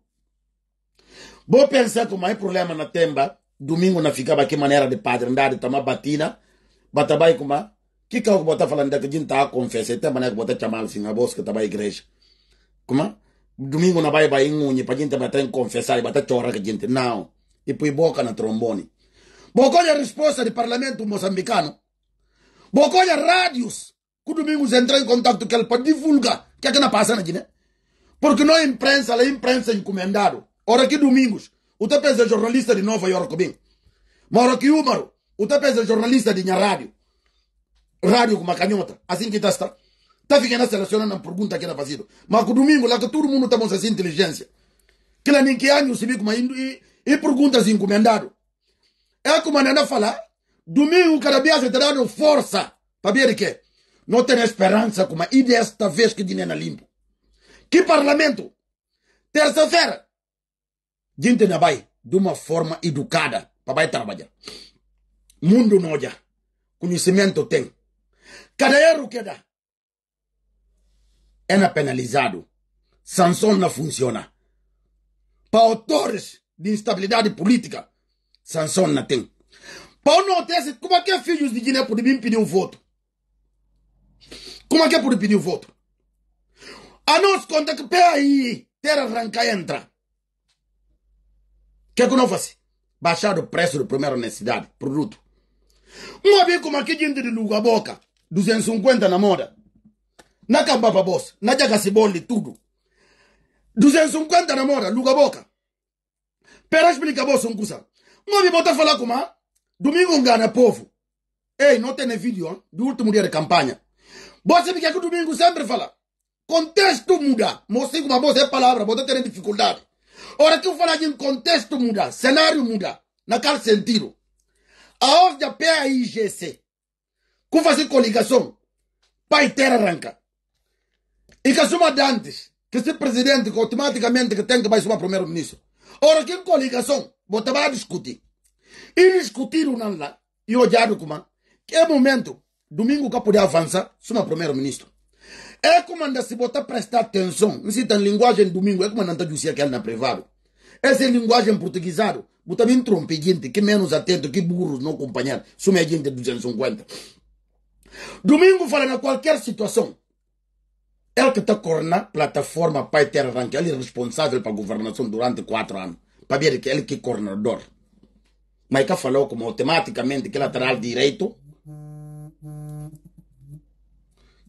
Vou pensar que o maior problema na Temba, domingo não ficava aqui maneira de padre, andar de tomar batina, batabai como que eu vou estar falando que a gente está a confessar, tem maneira que vou estar chamando assim, a voz que estava a igreja. Como? Domingo não vai em unha, para a gente bater em confessar e bater chorar que a gente, não. E põe boca na trombone. Bocolha a resposta do parlamento moçambicano. Bocolha rádios, que o domingo entra em contato com ele para divulgar o que é que não passa na Guiné. Porque não é imprensa, a imprensa encomendado. Ora que domingos, o te pensa jornalista de Nova York bem. Mas ora que Umaro, o te pensa jornalista de minha rádio. Rádio com uma canhota. Assim que está. Está ficando selecionando a pergunta que era fazida. Mas que domingo, lá que todo mundo está mostrando essa inteligência. Que lá nem que ano se vê como e perguntas encomendado. É como a Nana fala, domingo cada vez se terá força. Para ver que não tem esperança como e desta vez que dinheiro limpo. Que parlamento? Terça-feira. Gente não vai de uma forma educada para vai trabalhar. Mundo não já. Conhecimento tem. Cada erro que dá é penalizado. Sanção não funciona. Para autores de instabilidade política, sanção não tem. Para não ter, como é que filhos de Guiné podem vir pedir um voto? Como é que podem pedir um voto? A nós conta que aí terra arranca entra. O que não faz? Baixar o preço da primeira necessidade, produto. Uma vez como aqui gente de Luga Boca, 250 na moda. Na Cambaba Boss, na Jagaciboli, tudo. 250 na moda, Luga Boca. Pera explica boss um coisa. Uma vez botar falar como domingo engana povo. Ei, não tem vídeo do último dia de campanha. Você fica que domingo sempre fala. Contexto muda. Mostrei como a voz é palavra, botar ter dificuldade. Ora que eu falo de contexto muda, cenário muda, naquele sentido. A ordem da PAIGC, que fazer coligação, pai ter arranca. E que assuma antes, que se presidente que automaticamente que tem que vai assumir primeiro-ministro. Ora que coligação, você vai discutir. E discutir não lá, e olhar como que é momento, domingo que pode avançar, assuma primeiro-ministro. É como anda se botar prestar atenção. Não se tem linguagem domingo, é como anda dizer que ela na privado. Essa é linguagem portuguesado. Botar bem trompe, gente, que menos atento, que burros não acompanhar. Sume a gente 250. Domingo fala na qualquer situação. Ele que está correndo na plataforma Pai Terra Ranque, ele é responsável para a governação durante 4 anos. Para ver que ele que é coordenador. Mas que falou como automaticamente que ele terá direito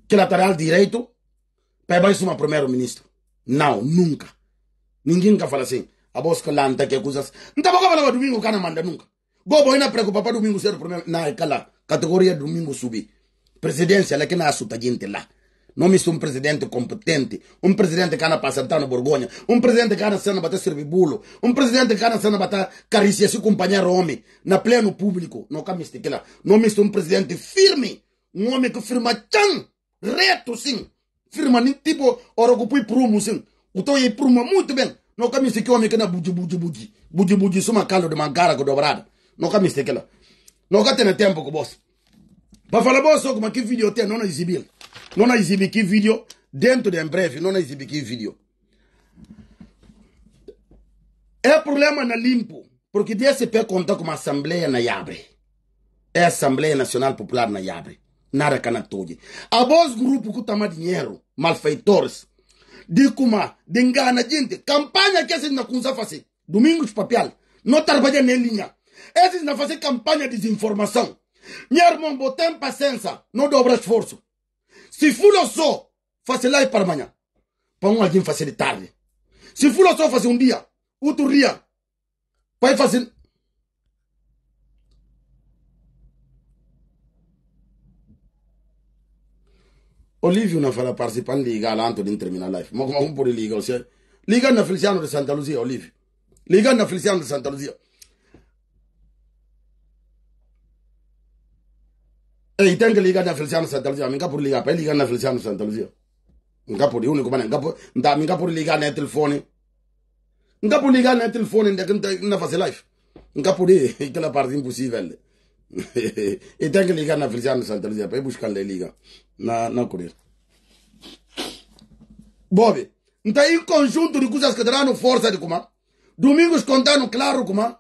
que ela terá o direito para ir uma primeiro-ministro. Não, nunca. Ninguém nunca fala assim. A busca lá, não tem que coisas. Não tá bom falar domingo, o cara manda nunca. Gobo ainda preocupa para domingo ser o primeiro. Não, é cala. Categoria domingo subir. Presidência, ela que não assusta gente lá. Não me um presidente competente. Um presidente que anda para sentar no Borgonha. Um presidente que anda sendo bater servibulo. Um presidente que anda sendo bater cariciar seu companheiro homem. Na pleno público. Não cá me lá. Não me um presidente firme. Um homem que firma tchan. Reto, sim. Firma nem tipo, ora que põe prumo, sim. O tô aí prumo muito bem. Não cá me que homem que na buji. Buji, suma calo de mangara com dobrada. Não cá me lá. Não cá tem tempo com boss. Para falar boss, como que vídeo tem, não exibir. Não exibir que vídeo dentro de breve, não exibir que vídeo. É problema na limpo, porque DSP conta com uma assembleia na Yabre. É a Assembleia Nacional Popular na Yabre. Nada cana todo. A voz grupo que toma dinheiro, malfeitores, de como, de engana gente, campanha que esses não conseguem fazer. Domingos papel, não trabalha na linha. Esses não fazem campanha de desinformação. Minha irmã, botem paciência, não dobra esforço. Se fulho só, faz lá e para amanhã. Para um alguém fazer de tarde. Se fulho só fazer um dia, outro dia, vai fazer. Olívio não fala participando liga lá antes de terminar a live. Mas como por liga, você liga na Feliciano de Santa Luzia, Olívio. Liga na Feliciano de Santa Luzia. E tem que ligar na Feliciano de Santa Luzia. Minha por ligar, para ligar na Feliciano de Santa Luzia. Minha por único, mas minha por ligar no telefone. Minha por ligar no telefone, não fazer live. Minha por ir, aquela parte impossível. E tem que ligar na Feliciano de Santa Luzia, para ir buscar a liga. Na Coreia. Bob, então em conjunto de coisas que terão força de como? Domingos contando claro como?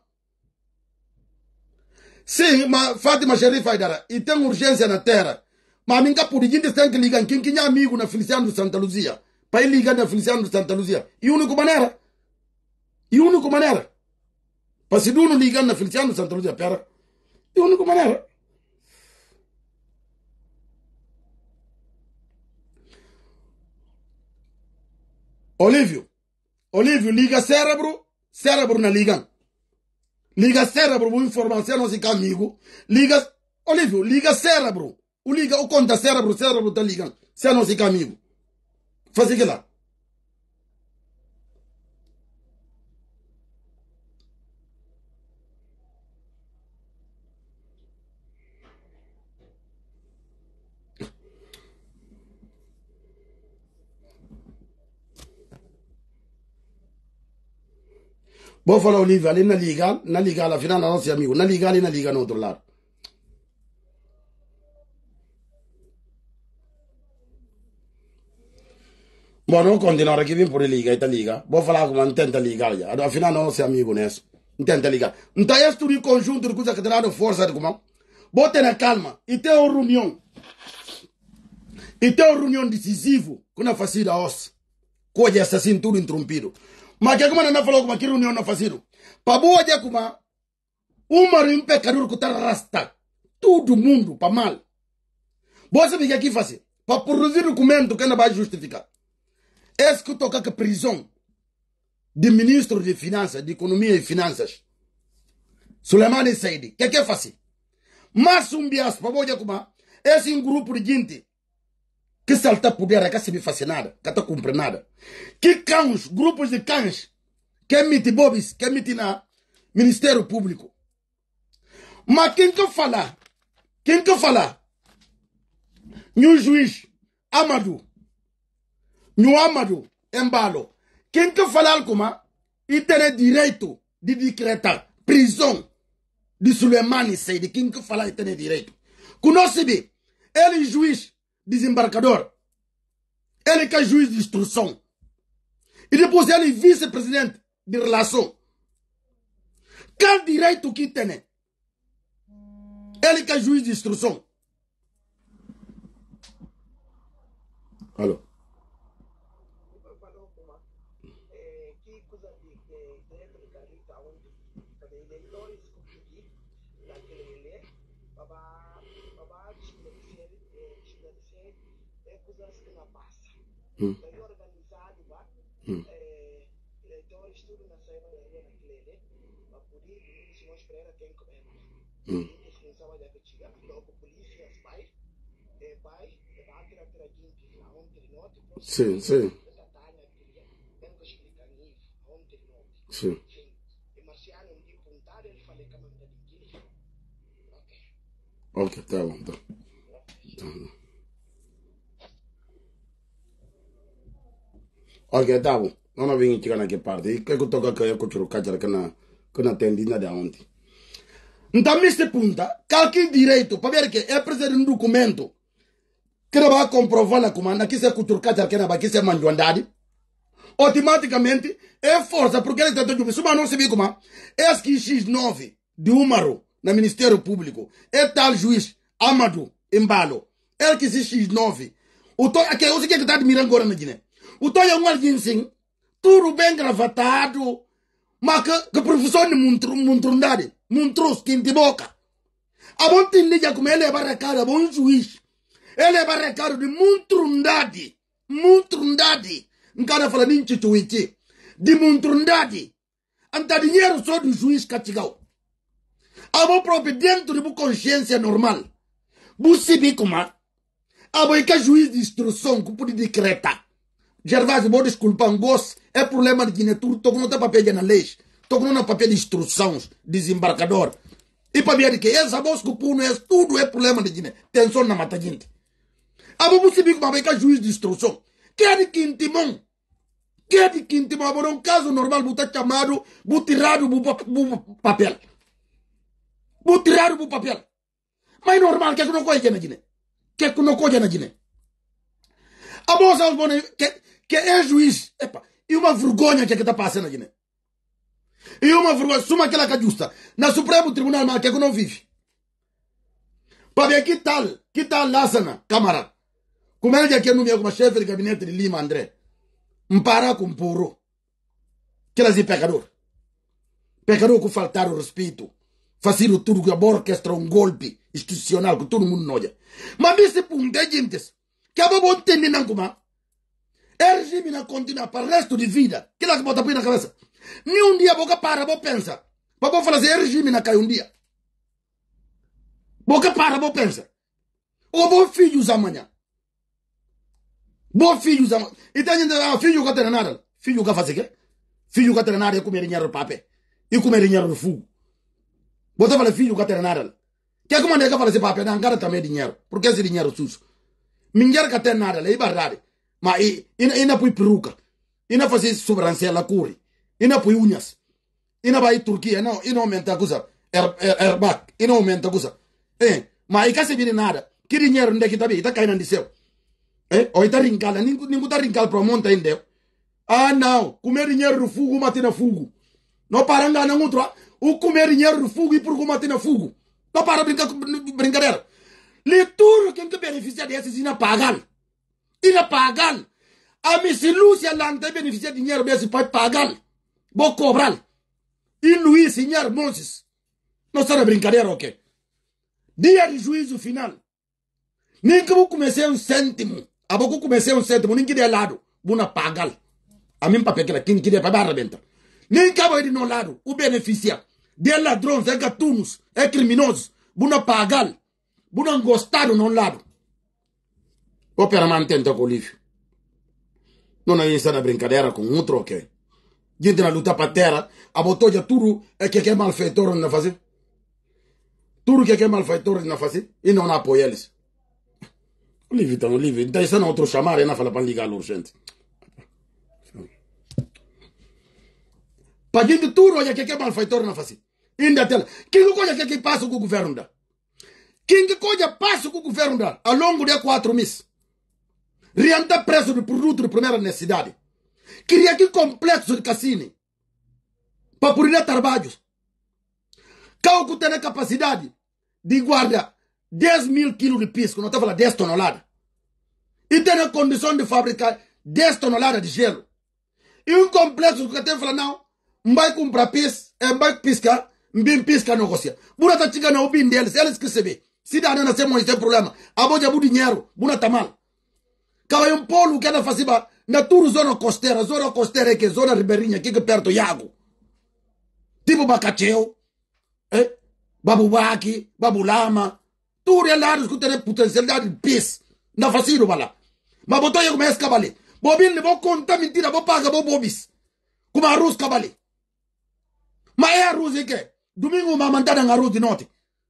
Sim, mas Fátima Xerife Aidara, e tem urgência na terra. Mas a minha por gente tem que ligar quem é amigo na Feliciano de Santa Luzia. Para ir ligar na Feliciano de Santa Luzia. E única maneira. Para se não ligar na Feliciano de Santa Luzia, pera. E única maneira. Olívio, liga cérebro na liga. Liga cérebro, boa informação, não se amigo. Olívio, liga cérebro. O conta cérebro tá ligando. Você não se amigo. Faz aquilo lá. Vou falar, Olívio, ali na legal, afinal, não é amigo. Na legal e na liga no outro lado. Bom, não continuar aqui, vem por liga, esta liga. Vou falar como não tenta ligar já. Afinal, não é amigo nisso. Não tenta ligar. Então, é tudo em conjunto de coisas que terá de força de como. Vou ter na calma. E tem uma reunião. Decisiva. Que não faz da osso. Coisa assassino tudo interrompido. Mas que como não falou como que reunião não faz isso? Para boa dia como. Uma reunião pecador que está rasta. Todo mundo, para mal. Você vê que aqui faz. Para produzir documento que não vai justificar. Est-ce que toca que prisão de ministro de finanças, de economia e finanças, Suleimani Saidi, que faz? Mas bias, para boa dia como. Esse grupo de gente que salta poder, que se me faz nada, que não cumpre nada. Que cães, grupos de cães, que emite bobis, que emite na Ministério Público. Mas quem que fala? New juiz, Amadou Embalo. Quem que fala como? E tem direito de decretar prisão de Suleimani Saidi. Quem que fala e tem direito? Conosce bem, ele é juiz desembarcador. Ele que é juiz de instrução. E depois ele é vice-presidente de relação. Qual direito que tem? Ele que é juiz de instrução. Alô? Sim, sim. Sim. Ok, tá bom. Tá. Ok, tá bom. Não vim aqui naquela parte. E que eu tô com o churucacha que na tendina de ontem. Então, neste ponto, qualquer direito, para ver que é preciso um documento que vai comprovar na comanda que se churucacha que na que se manjuandade, automaticamente é força, porque ele tentou de subir, não se viu como é que X9 de Umaro, no Ministério Público, é tal juiz Amadou Embalo, ele que se X9, o to aqui eu sei que está admirando agora na Guiné. O to é um alguém tudo bem gravatado, mas que professor de Muntrundade, Muntros, quinta boca. A bom tinha como ele é barracado, a bom juiz. Ele é barracado de Muntrundade, Muntrundade. Nkana fala ninchi tuichi. De Muntrundade. Anta dinheiro só do juiz catigau. A bom próprio dentro de consciência normal. Busibi como a bom que juiz de instrução que pode decretar. Gervásio, vou desculpar, é problema de Guiné, tu não tem papel na lei, tu não tem papel de instruções, desembarcador. E para ver que essa voz que puno é tudo é problema de Guiné, tensão na mata gente. A vamos se ver que é juiz de instrução, que é de quintimão, agora um caso normal, botar chamado, butirado o papel. Butirado o papel. Mas normal, que é que não coisa na Guiné? Que é que não coisa na Guiné? A moça que é juiz, epa, e uma vergonha que está passando aqui, né? E uma vergonha, suma aquela que é justa. Na Supremo Tribunal, mas que é que não vive. Para ver que tal Lassana, camarada. Como ele já quer nomear como chefe de gabinete de Lima, André. Mpara com puro. Que elas é pecador. Pecador que faltaram respeito. Fazer tudo que a orquestra um golpe institucional que todo mundo noia. Mas esse ponto é gente. Que a bobo entende não como é regime não continua para o resto de vida. Que lá que bota na cabeça. Nem dia boca para, boca pensa. Para falar assim, é regime não cai dia. Boca para, boca pensa. Ou vou filhos amanhã. Vou filhos amanhã. E tem gente, filho que tem nada. Filho que faz o quê? Filho que tem nada é comer dinheiro do papel. E comer dinheiro do fogo. Bota falar filho que tem nada. Que é como é que fala esse papel? Não, cara também dinheiro. Porque esse dinheiro sujo. Minha que tem nada, é verdade. Mas ina põe peruca, ina fazer sobrancelha curi, ina põe unhas, ina vai Turquia, não, ina aumenta a coisa, airbag, ina aumenta a coisa. Mas aí que se vira nada, que dinheiro onde é que está bem, está caindo de céu. Ou está rincada, ninguém está rincada para montar em Deus. Ah não, comer dinheiro do fogo, matina fogo. Não para não outro, o comer dinheiro do fogo e por matina fogo. Não para brincadeira. Le tudo quem que beneficia desses ina pagar. Ina pagar. A Messi Lúcia Lanta beneficia dinheiro desse para pagar. Vou cobrar. E Luiz, senhor Moses. Não será brincadeira, ok? Dia de juízo final. Nem que eu comecei um cêntimo. A pouco comecei um cêntimo, nem que de lado. Vou pagar. A mim papel que ela quem queria para arrebentar. Nem que eu de no lado. O beneficia. De ladrões, é gatunos, é criminosos. Vou pagar. Vou não gostar no lado. Opera mantenta com o livro. Não é isso da brincadeira com outro, ok? Gente na luta para terra, a botou de tudo é que é malfeitor na fazer. Tudo que é malfeitor na fazer e não apoia eles. O livro então, o livro. Então isso não é outro chamar, não fala para ligar urgente. Para gente tudo é que é malfeitor na fazer. Ainda tela. Quem coisa que passa com o governo dá? Quem coisa passa com o governo dá? Ao longo de 4 meses. Reanda preço de produto de primeira necessidade. Queria que complexo de cassino. Para poder trabalhos. Calco tem a capacidade de guardar 10 mil quilos de pisco. Não está falando 10 toneladas. E tem a condição de fabricar 10 toneladas de gelo. E um complexo que tem fala não. Vai comprar pis, vai piscar, bem pisca negocia. Buna tá chegando ao bem deles, eles que se vê. Se dá não tem problema. A boja bu dinheiro, buna tá mal. Cava um polo que anda fazendo na tour zona costeira que zona ribeirinha aqui que perto Iago. Tipo Bacacheu, Babubaki, Babulama, tudo é lá que tem potencialidade de pis. Na fazendo bala. Mas botou eu começo a cabalhar. Bobin le vou contar mentira, vou pagar bobis. Como arroz cabalhar. Mas é arroz e que? Domingo uma mandada em arroz de noite.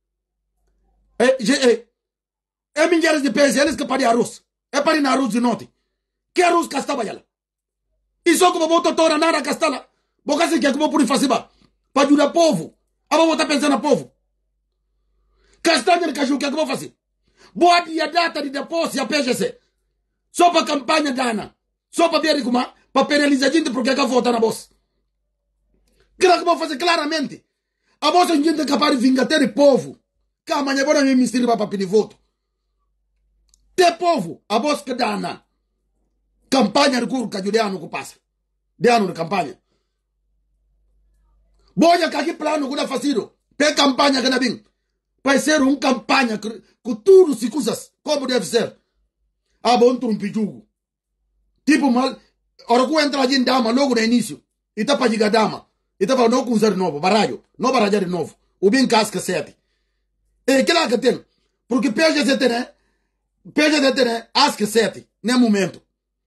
É milhares de pesos, eles que parem arroz. É para ir na arroz de noite. Que arroz castava ela? E só como botou toda nada castala. Boca assim que é como por fazer para ajudar o povo. A vou botar pensando no povo. Castanha de caju que é que vou fazer? Boa dia data de depósito a PGC. Só para campanha dana. Só para ver como para penalizar a gente porque quer votar na bolsa. Que é que vou fazer claramente? A bolsa é gente capaz de vingar ter povo. Que amanhã agora me mistério para pedir voto. Ter povo, a bolsa que dana. Campanha de curca de ano que passa. De ano de campanha. Boia que aqui plano que não fazido. Tem campanha que não vem. Vai ser uma campanha que tudo se usa como deve ser. A bom trumpijugo. Tipo mal. Ora que entra em dama logo no início. E tá para chegar dama. E tá para não usar de novo. Baralho. Não baralhar de novo. O bem casca sete. E que lá que tem. Porque PGC tem, né? PGC tem, né? Asca sete. Nem momento.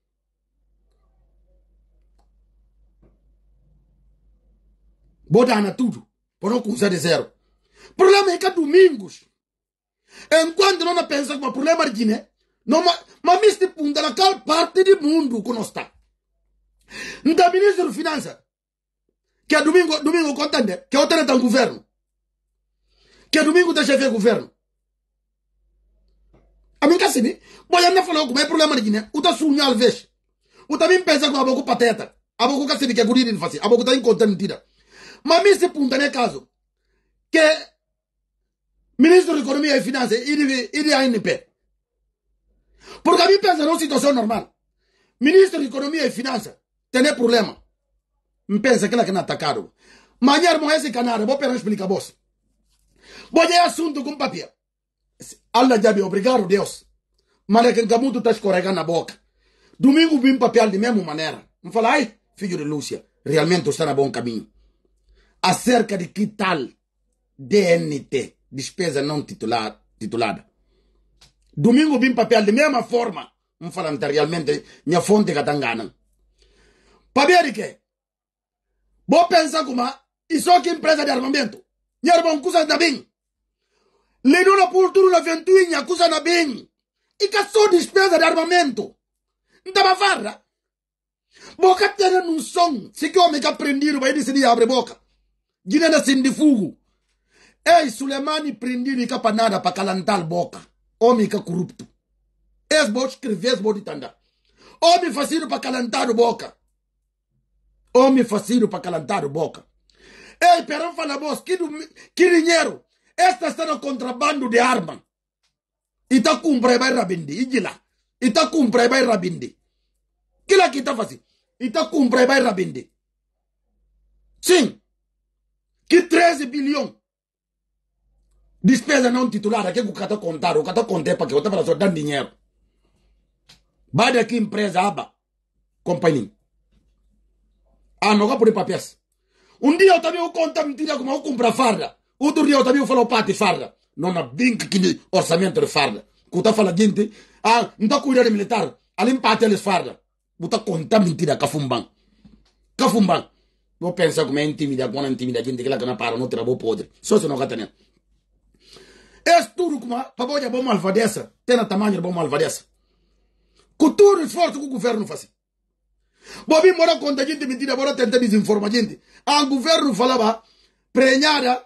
Bodana tudo. Por não usar de zero. O problema é que domingos. Enquanto não pensa que o problema é de né? Mas este ponto é aquela parte do mundo que nós está. Então, ministro de Finanças, que é domingo contende, que é o tenente do governo, que é domingo da chefe do governo. A mim, que assim, boia não falou como é problema de né? O da sunhal vez. O também pensa que a boca pateta. A boca que assim que é guri de fazer. A boca está incontentida. Mas este ponto é caso que ministro de Economia e Finanças e de ANP. Porque a mim pensa numa situação normal. Ministro de Economia e Finanças tem problema. Me pensa que ela que não atacado. Manhã morrer esse canário, vou pegar explicar vos. Vou ter assunto com papel. Allah já me obrigado, Deus. Mas é que muito está escorregando na boca. Domingo vim papel de mesma maneira. Me fala, ai, filho de Lúcia, realmente está na bom caminho. Acerca de que tal DNT, despesa não titulada. Domingo vim papel de mesma forma. Me falam realmente, minha fonte que está enganando. Para ver de quê? Vou pensar como isso aqui é empresa de armamento. Minha irmã, coisa da bem. Lenuna por tudo na ventuinha, coisa da bem. E que só despesa de armamento. Não dá farra. Boca tem um som. Se que homem que aprendido, vai decidir abre boca. Guiné da Sindifugo. Ei, Suleimani prendido e capa nada para calantar boca. Homem que corrupto. Es vou escrever, vou ditanda. Homem facido para calantar boca. Homem facido para calantar boca. Ei, pero fala vos, que dinheiro? Esta está no contrabando de arma. E tá cumpre vai rabindi. E lá. E tá cumpre vai rabindi. Que lá que tá fazendo? E tá cumpre vai rabindi. Sim. Que 13 bilhões. Despesa não titulada. Que o cara contar. O cara contar para que eu tava só dando dinheiro. Vai daqui empresa aba. Companhia. Ah, não vai por papéis. Um dia eu também vou contar mentira como eu compro farda. Outro dia eu também vou falar o pati farda. Não há bem que orçamento de farda. Quando tá falando gente, não tá cuidando de militar. Ali empate eles farda. Vou tá contar mentira, cafumbang. Cafumbang. Vou pensar como é intimidade, quando é intimidade, gente que lá que não para, não trabalho podre. Só se não gata nem. É tudo como, para boia bom malvadeza, tem a tamanho de bom malvadeza. Com todo o esforço que o governo faz. Bobi mora conta gente mentira, bora tentar desinformar gente. O governo falava, prenhada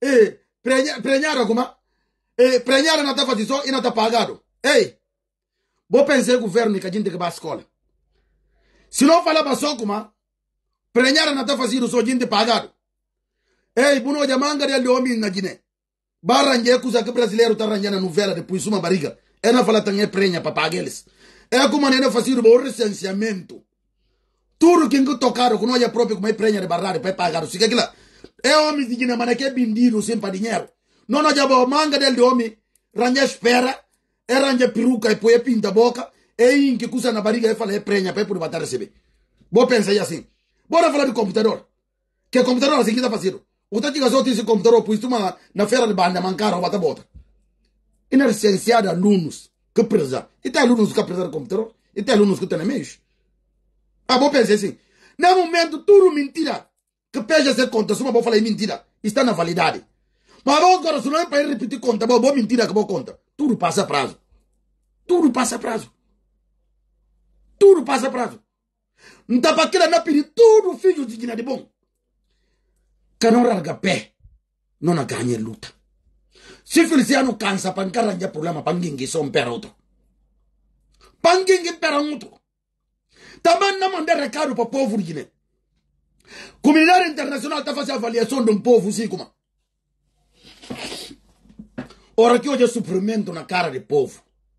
como? Prenhada não está fazendo só e não está pagado. Ei, vou pensar o governo que a gente que vai à escola. Se não falava só como, prenhada não está fazendo só gente pagado. Ei, buno de manga de homem na Guiné. Barrangue coisa que brasileiro está arranjando novela depois uma barriga. É na fala também prenha para pagar eles. É como maneira fazer o recenseamento. Tudo que tocaram com nós é próprio como é prenha de barrado para pagar. Se que aquilo é homem de Guiné, mas que é vendido sem para dinheiro. Não já vou manga de homem, ranja espera, é ranja peruca e põe pinta boca, e in que cusa na barriga e fala e prenha para por bater receber. Vou pensar assim. Bora falar de computador. Que computador assim que tá fazendo. O tá diga só esse computador pois tu na feira de banda mancara bota bota. E na licenciada alunos que presa. E tem alunos que presa do computador. E tem alunos que estão na meio. Ah, vou pensar assim. No momento tudo mentira. Que peja essa conta, se uma vou falar mentira, está na validade. Mas agora, se não é para repetir conta, vou mentira que vou conta. Tudo passa prazo. Tudo passa prazo. Tudo passa prazo. Não está para aquilo, não pedir tudo, filho de Guiné de bom. Que não larga pé, não ganha luta. Se Feliciano cansa, para não arranjar problema, para ninguém só um pé outro. Para ninguém pera outro. Também não mandar recado para o povo de Guiné. Comunidade internacional está fazendo avaliação de um povo, assim como. Ora que hoje é sofrimento na cara do povo.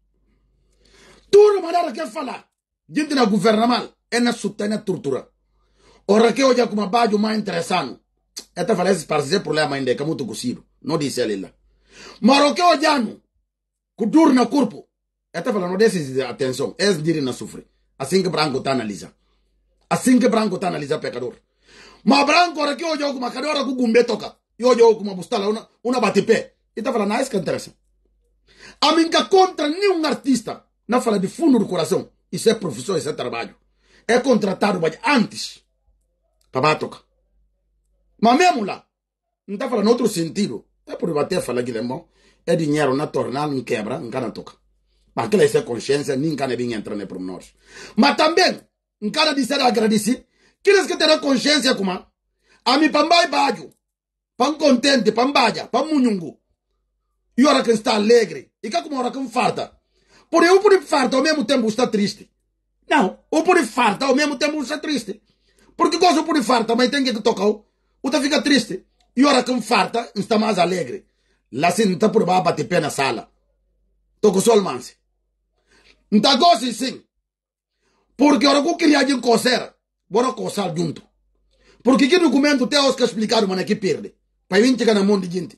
Tudo maneira que falar. Gente na governamental é na sutana tortura. Ora que hoje é como baixo mais interessante. Esta falece para ser problema ainda que é muito possível. Não disse ele lá. Mas o que hoje é que dura no corpo. Esta fala não desse atenção. É de na sofrer. Assim que branco está analisa. Assim que branco está analisa pecador. Mas branco ora que hoje é como cadora com gumbe toca. E hoje é como bustala uma bate-pé. E tá falando, não é isso que interessa. A mim que contra nenhum artista, não fala de fundo do coração. Isso é profissão, isso é trabalho. É contratado antes. Para tocar. Mas mesmo lá, não está falando outro sentido. É por bater falar que é dinheiro na tornar, não quebra, não cana toca. Mas aquela é consciência, nem cana bem entrar nem pormenores. Mas também, não cana dizer agradecer. Queres que tenha consciência como? A mim pambai bajo. Pam contente, pam baja, pam munhungu. E hora que está alegre. E que como hora que farta. Por eu por farta ao mesmo tempo está triste. Não, o por farta ao mesmo tempo está triste. Porque gosto por farta, mas tem que tocar. O tá fica triste. E hora que farta, está mais alegre. Lá sim, está por baixo bater pé na sala. Toco só o manse. Não tá gosto sim. Porque hora que eu queria de coceira. Bora coçar junto. Porque que documento tem os que explicaram, mano, que perde. Para vir chegar na mão de gente.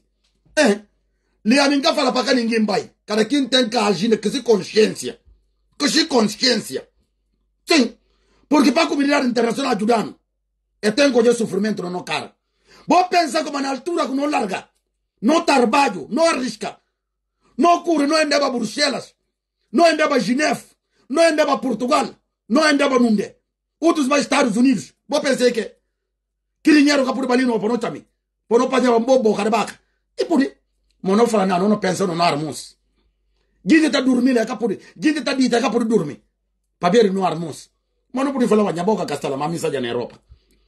Lhe a ninguém fala para cá ninguém vai. Cada quem tem que agir, que se consciência. Que se consciência. Sim. Porque para a comunidade internacional ajudando. E tem que olhar sofrimento no cara. Vou pensar como na altura que não larga. Não trabalho, não arrisca. Não corre, não anda para Bruxelas. Não anda para Geneve. Não anda para Portugal. Não anda para Nunde. Outros mais Estados Unidos. Vou pensar que dinheiro que por balino para não chamar. Para não fazer um bobo carabaca. E por aí. Mas não fala nada, não pensa no armos. Gente está dormindo, é capaz. Gente está dita, é capaz de dormir. Para ver no armos. Mas não pode falar, a boca castela, mas missa na Europa.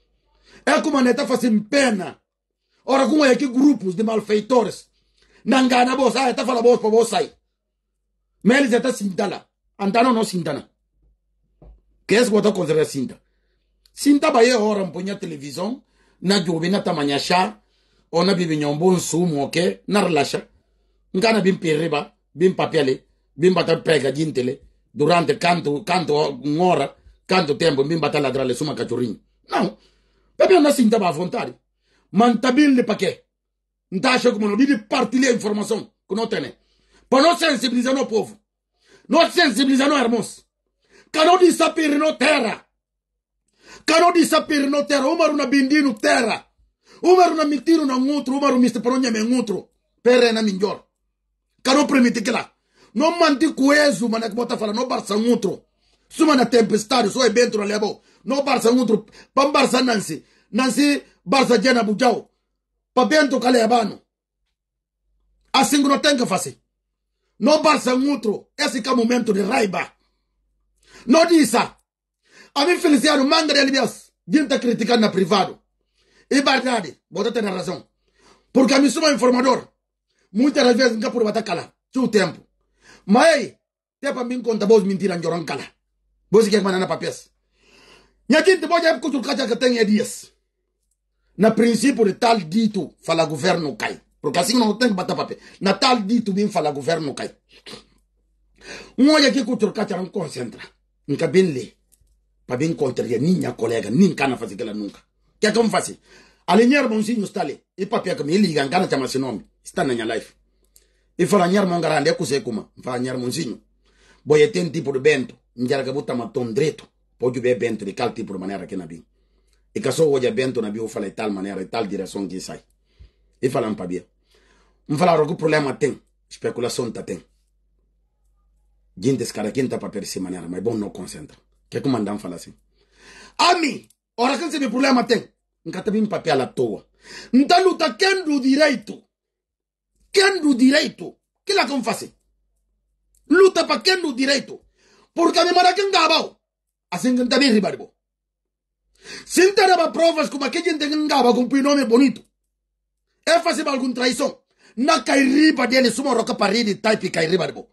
É como a neta fazendo pena. Ora, como é que grupos de malfeitores. Não ganha bolsa, está falando bolsa para você sair. Mas eles estão sintando. Antano não sintana. Que é isso que eu estou considerando cinta? Cinta vai hora um punha televisão, na jogo na tamanha chá, ou na bibi um bom sumo, ok? Na relaxa. Ngana bim perriba, bim papele, bim bater prega dintele, durante canto hora, canto tempo, bim bater ladrale suma cachorrinho. Não. Bebe na cinta vai à vontade. Mantabile para quê? Não acha como não de partilhar informação que não tem. Para não sensibilizar o povo. Não sensibilizar os irmãos. Que não disapir no terra. Que não disapir no terra. Umaru na bindino terra. Umaru na mitiro na outro. Umaru miste por onde me outro. Pere na minhor. Que não permite que lá. Não manti coeso, mas que bota fala. Não barça outro. Suma na tempestade. Só é bento na lebo. Não barça outro. Pam barça Nancy. Nancy barça jena bujau. Pa bento calebano. Assim que não tem que fazer. Não barça outro. Esse que é o momento de raiva. Não diz isso. A mim, Feliciano, manga de aliás. Gente está criticando na privado. E verdade, você tem razão. Porque a mim sou um informador. Muitas vezes nunca por bater cala. Seu tempo. Mas aí, tem para mim conta vos mentiras em joran cala. Você quer mandar na papéis. E a gente pode ir com o que tem dias. Na princípio de tal dito, fala governo cai. Porque assim não tem que bater papel. Na tal dito, vem fala governo cai. Olha aqui com o que não concentra. Nunca bem lê. Para bem contra minha colega, nem cana fazer aquela nunca. Que é como fazer? Alinhar bonzinho está ali. E papel que me liga, cana chama-se nome. Está na minha live. E fala, nhar mon garande, é coisa como. Fala, nhar bonzinho. Boy tem tipo de bento, njarga buta maton direito. Pode ver bento de qual tipo de maneira que na bin. E que só hoje bento na bin fala de tal maneira, de tal direção que sai. E falam para bia. Falar que problema tem, especulação tá tem. Gente cara quem tá para perceber maneira, mas bom não concentra. Que comandante fala assim. Ami, ora que esse problema tem, nunca tá bem papel à toa. Então luta quem do direito. Quem do direito? Que lá como faz? Luta para quem do direito. Porque a minha mara quem gabau. Assim que também ribarbo. Se não provas como aquele gente que gaba com um nome bonito. É fazer alguma traição. Na cai riba dele, suma roca parede type cai ribarbo.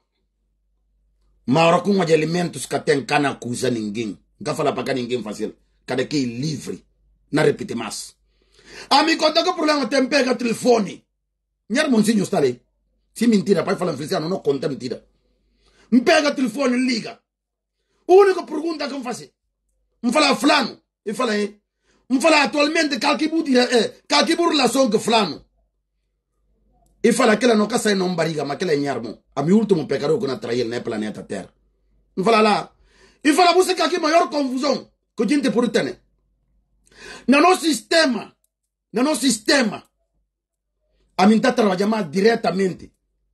Mas ora com de alimentos que tem cana acusa ninguém. Nunca fala para ninguém fazer. Cada que é livre. Não repete mais. A me conta que o problema tem pega telefone. Minha irmãozinho está ali. Se mentira, pai fala em francês, não conta mentira. Me pega telefone e liga. A única pergunta que eu faço. Me fala fulano. E fala aí. Me fala atualmente calquibu relação que fulano. E fala aquela não quer sair não barriga, mas aquela é minha irmã. A meu último pecador que não traiu no planeta Terra. Me fala lá. E fala você que aqui maior confusão que a gente por ter. No nosso sistema, a mim está trabalhando diretamente.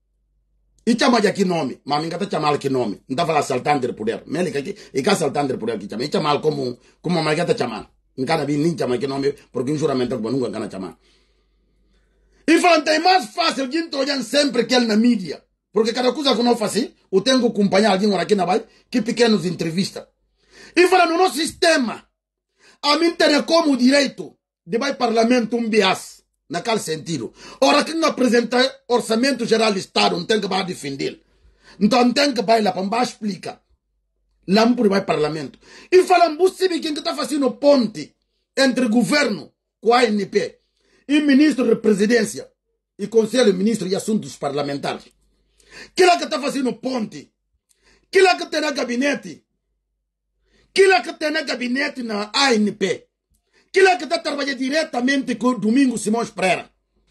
E chama de aqui nome, mas a mim está chamando aqui nome. Não está falando saltando de poder. Mas ele aqui, e cá saltando de poder aqui chama. E chama como a mãe está chamando. Não cada vez nem chama aqui nome, porque um juramento que nunca can chamar. E falando, é mais fácil, a gente olhando sempre que ele na mídia. Porque cada coisa que não faz, eu tenho que acompanhar alguém aqui na Bahia, que pequenos entrevistas. E falando, no nosso sistema, a mim tem como direito de vai parlamento bias. Naquele sentido. Ora que não apresenta orçamento geral do Estado, não tem que vai defender. Então tem que vai lá para explicar. Lá vai parlamento. E falam, você quem está fazendo ponte entre governo com a ANP e ministro de presidência e conselho ministro de assuntos parlamentares. Que lá que está fazendo ponte? Que lá que tem na gabinete? Que lá que tem na gabinete na ANP? Que lá que está trabalhando diretamente com o Domingos Simões Pereira.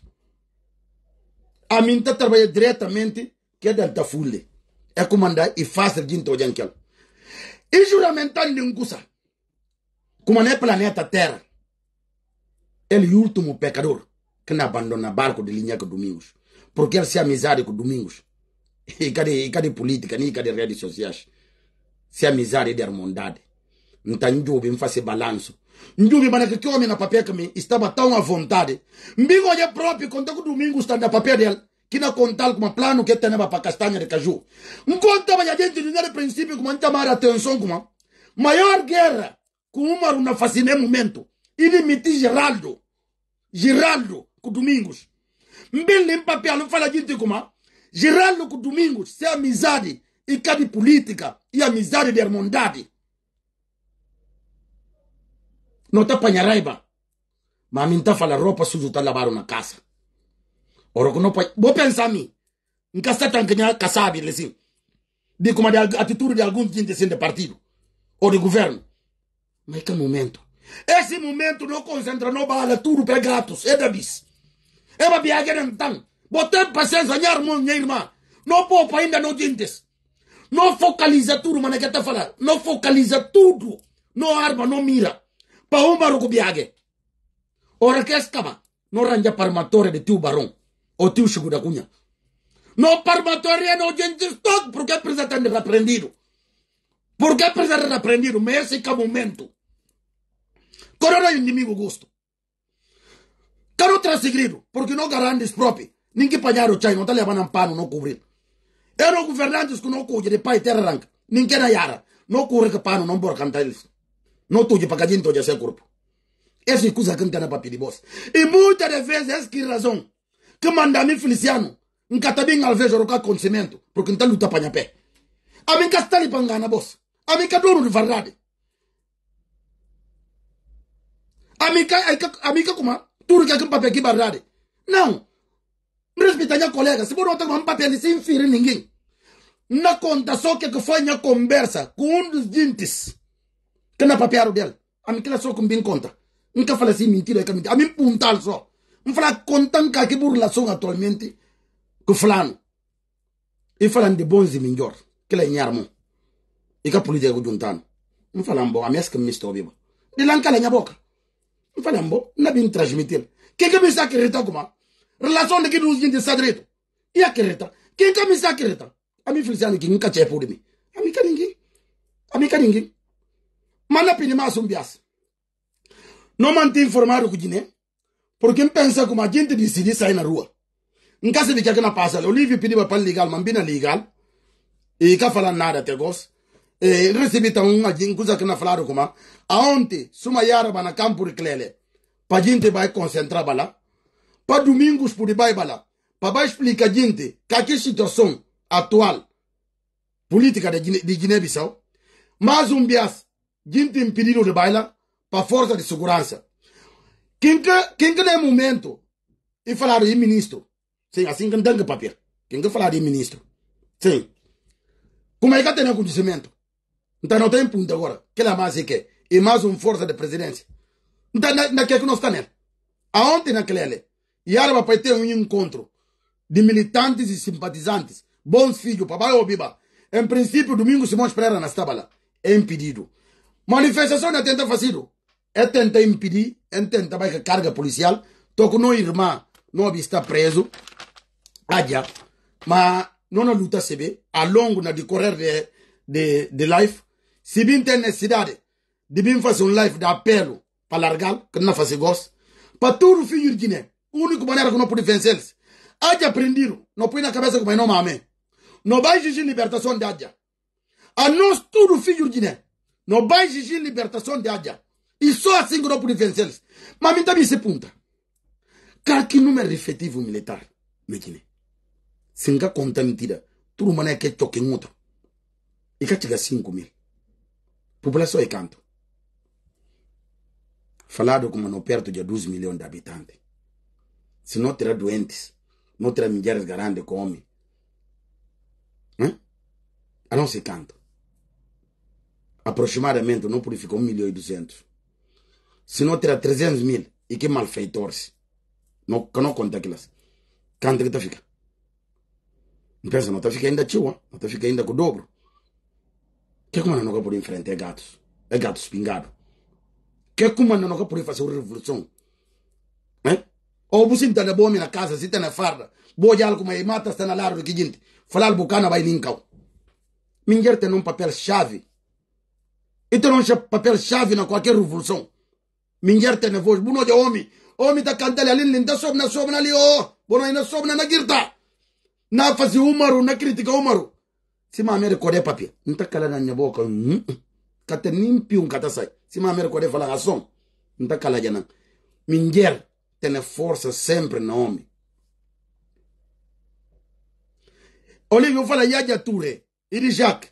A mim está trabalhando diretamente que é da Tafule. É comandar e faz a gente olhar aquilo. E juramentar ninguém. Como é planeta Terra. Ele é o último pecador que não abandona barco de linha com Domingos. Porque ele se amizade com Domingos. E cadê política, nem cadê redes sociais. Se amizade de irmandade. Então, não fazer balanço. Ndubi mana que homem na papel que me estava tão à vontade. Mbingo é próprio quando o domingo está na papel dele. Que não contar com um plano que tem para castanha de caju. Enquanto a gente de princípio como chamar a atenção como maior guerra com uma na fascine momento. E limite Geraldo com Domingos. Mbele em papel não fala gente como Geraldo com Domingos se amizade e cada política e amizade de irmandade. Não está apanhar raiva. Mas a mim está falando roupa suja está lavar na casa. Ora que não pode. Vou pensar a mim. Em casa está ganhando caçabe, assim. De como a atitude de alguns gente de partido. Ou de governo. Mas que momento? Esse momento não concentra, não bala tudo para gatos. É da bis. É uma viagem então. Botem paciência, minha irmã. Não poupa ainda não gentes. Não focaliza tudo, mas que está falando. Não focaliza tudo. Não arma, não mira. Para um barco viaje. Ora que escapa. Não ranja parmatore de tio barão. Ou tio Chico da Cunha. Não parmatore não gente stock. Porque precisa ter repreendido. Porque precisa ter repreendido. Mas esse é o momento. Corona é inimigo gosto. Quero transegrido. Porque não garantes próprio. Ninguém pagar o chai. Não está levando pano. Não cobrir. Eram governantes que não cuide de pai terra rank. Ninguém na yara. Não cobre que pano. Não bora cantar eles. Não tudo para que a gente seja corpo. Essa é coisa que não tem para pedir boss. E muitas vezes essa que razão que manda me Feliciano um catabim ao vejo rocar conhecimento porque não está luta para pé. A mim que está ali para enganar boss. A mim que adoro de verdade. A mim que como tudo que é papel aqui verdade. Não. Respeita minha colega. Se você não tem um papel sem ferir ninguém. Na conta só que foi minha conversa com um dos dentes. Que na papel dele. A mim que ela só com bem conta. Nunca fala assim mentira. A mim puntal só. Não fala contando que aqui por relação atualmente com fulano. E falando de bons e melhor. Que ele é minha irmã. ika política ko juntan mfalambo ameska misto biba dilankala nyaboka mfalambo nabi transmitir keke misa kireta kuma relation de kidus jindi sadreto iya kireta keke misa kireta ami filsani ki nka chepo de mi ami kaningi mana pini masumbias no manti informado ku jine porque pensa como a gente decide sair na rua nka se bicha kana passa Olivia pedi ba pal legal mambina legal e ka fala nada te gos e recebi ta un agin kuza kana falado kuma aonte suma yara bana campo reclele pa gente vai concentrar bala pa domingos por vai bala pa vai explicar gente que situação atual política de Guiné-Bissau mas bias gente impedido de baila pa força de segurança quem que no momento e falar de ministro sim assim que não tem papel quem que falar de ministro sim como é que tem acontecimento então não tem ponto agora que é mais que e mais força de presidência então na que nós estamos aonde naquele ali e agora vai ter encontro de militantes e simpatizantes bons filhos papai ou biba em princípio domingo Simões Pereira na estábala é impedido manifestação é tenta fazer é tentar impedir é tentar vai carga policial toco no irmã não está preso aja mas não a luta se vê ao longo na decorrer de life se bem tem necessidade de bem fazer live de apelo para largar que não faz gosto para tudo filho de Guiné única maneira que não pode vencer aja aprendido não põe na cabeça como não mame não vai exigir libertação de aja a nós tudo filho de Guiné não vai exigir libertação de aja e só assim que não pode vencer mas me também se punta cara que número efetivo militar me Guiné singa conta mentira tudo mané que toque em outro e que chega 5.000 população é canto falado como não perto de 12 milhões de habitantes se não terá doentes não terá mulheres grandes com homem a não ser canto aproximadamente não purificou 1.200.000 se não terá 300.000 e que malfeitores não conta aquelas canto que tá fica não pensa não tá fica ainda chiwa não tá fica ainda com o dobro que como não pode enfrentar é gatos pingados que como não pode fazer uma revolução ou você está na boa na casa se está na farda boa já como é mata está na larga que gente falar bucana vai nincau minha tem um papel chave e tem um papel chave na qualquer revolução minha tem voz buno de homem tá cantando ali linda sobna ali bono ina sobna na girta na fazer umaru na crítica umaru se ma mere kode papel não tá calando na boca kata nimpium kata sai se ma mere kode falar ação não tá calando já não minha tem força sempre na homem Olívio fala Yaya Touré e de Jacques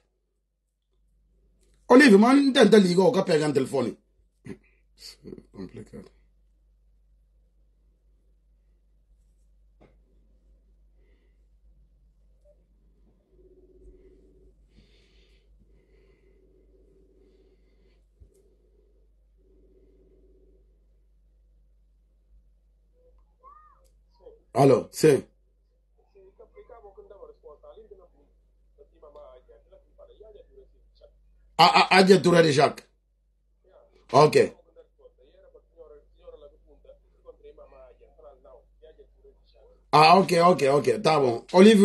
Olívio mas tenta ligar ou pegar no telefone complicado alô sim Yaya Touré de Jacques ok ok tá bom Olívio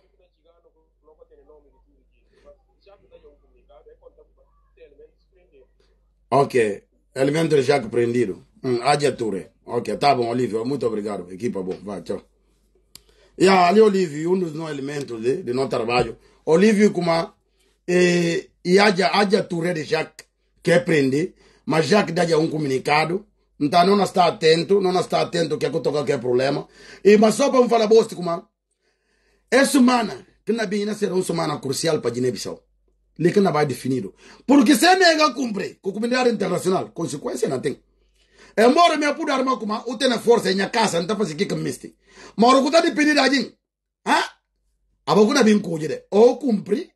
ok elemento de Jacques prendido Yaya Touré ok tá bom Olívio muito obrigado equipa boa vai tchau ali Olívio dos nossos elementos de nosso trabalho Olívio como e Yaya Touré de Jacques que prende mas Jacques dá um comunicado então não está atento que é que toca que é problema e mas só para falar bosta como é semana que na bem será uma semana crucial para Guiné-Bissau que não vai definido porque se nega cumprir com a comunidade internacional consequência não tem embora me apuda arma como o tem força em casa não faz que miste mas o que está dependendo da gente abaguna bem coisa ou cumprir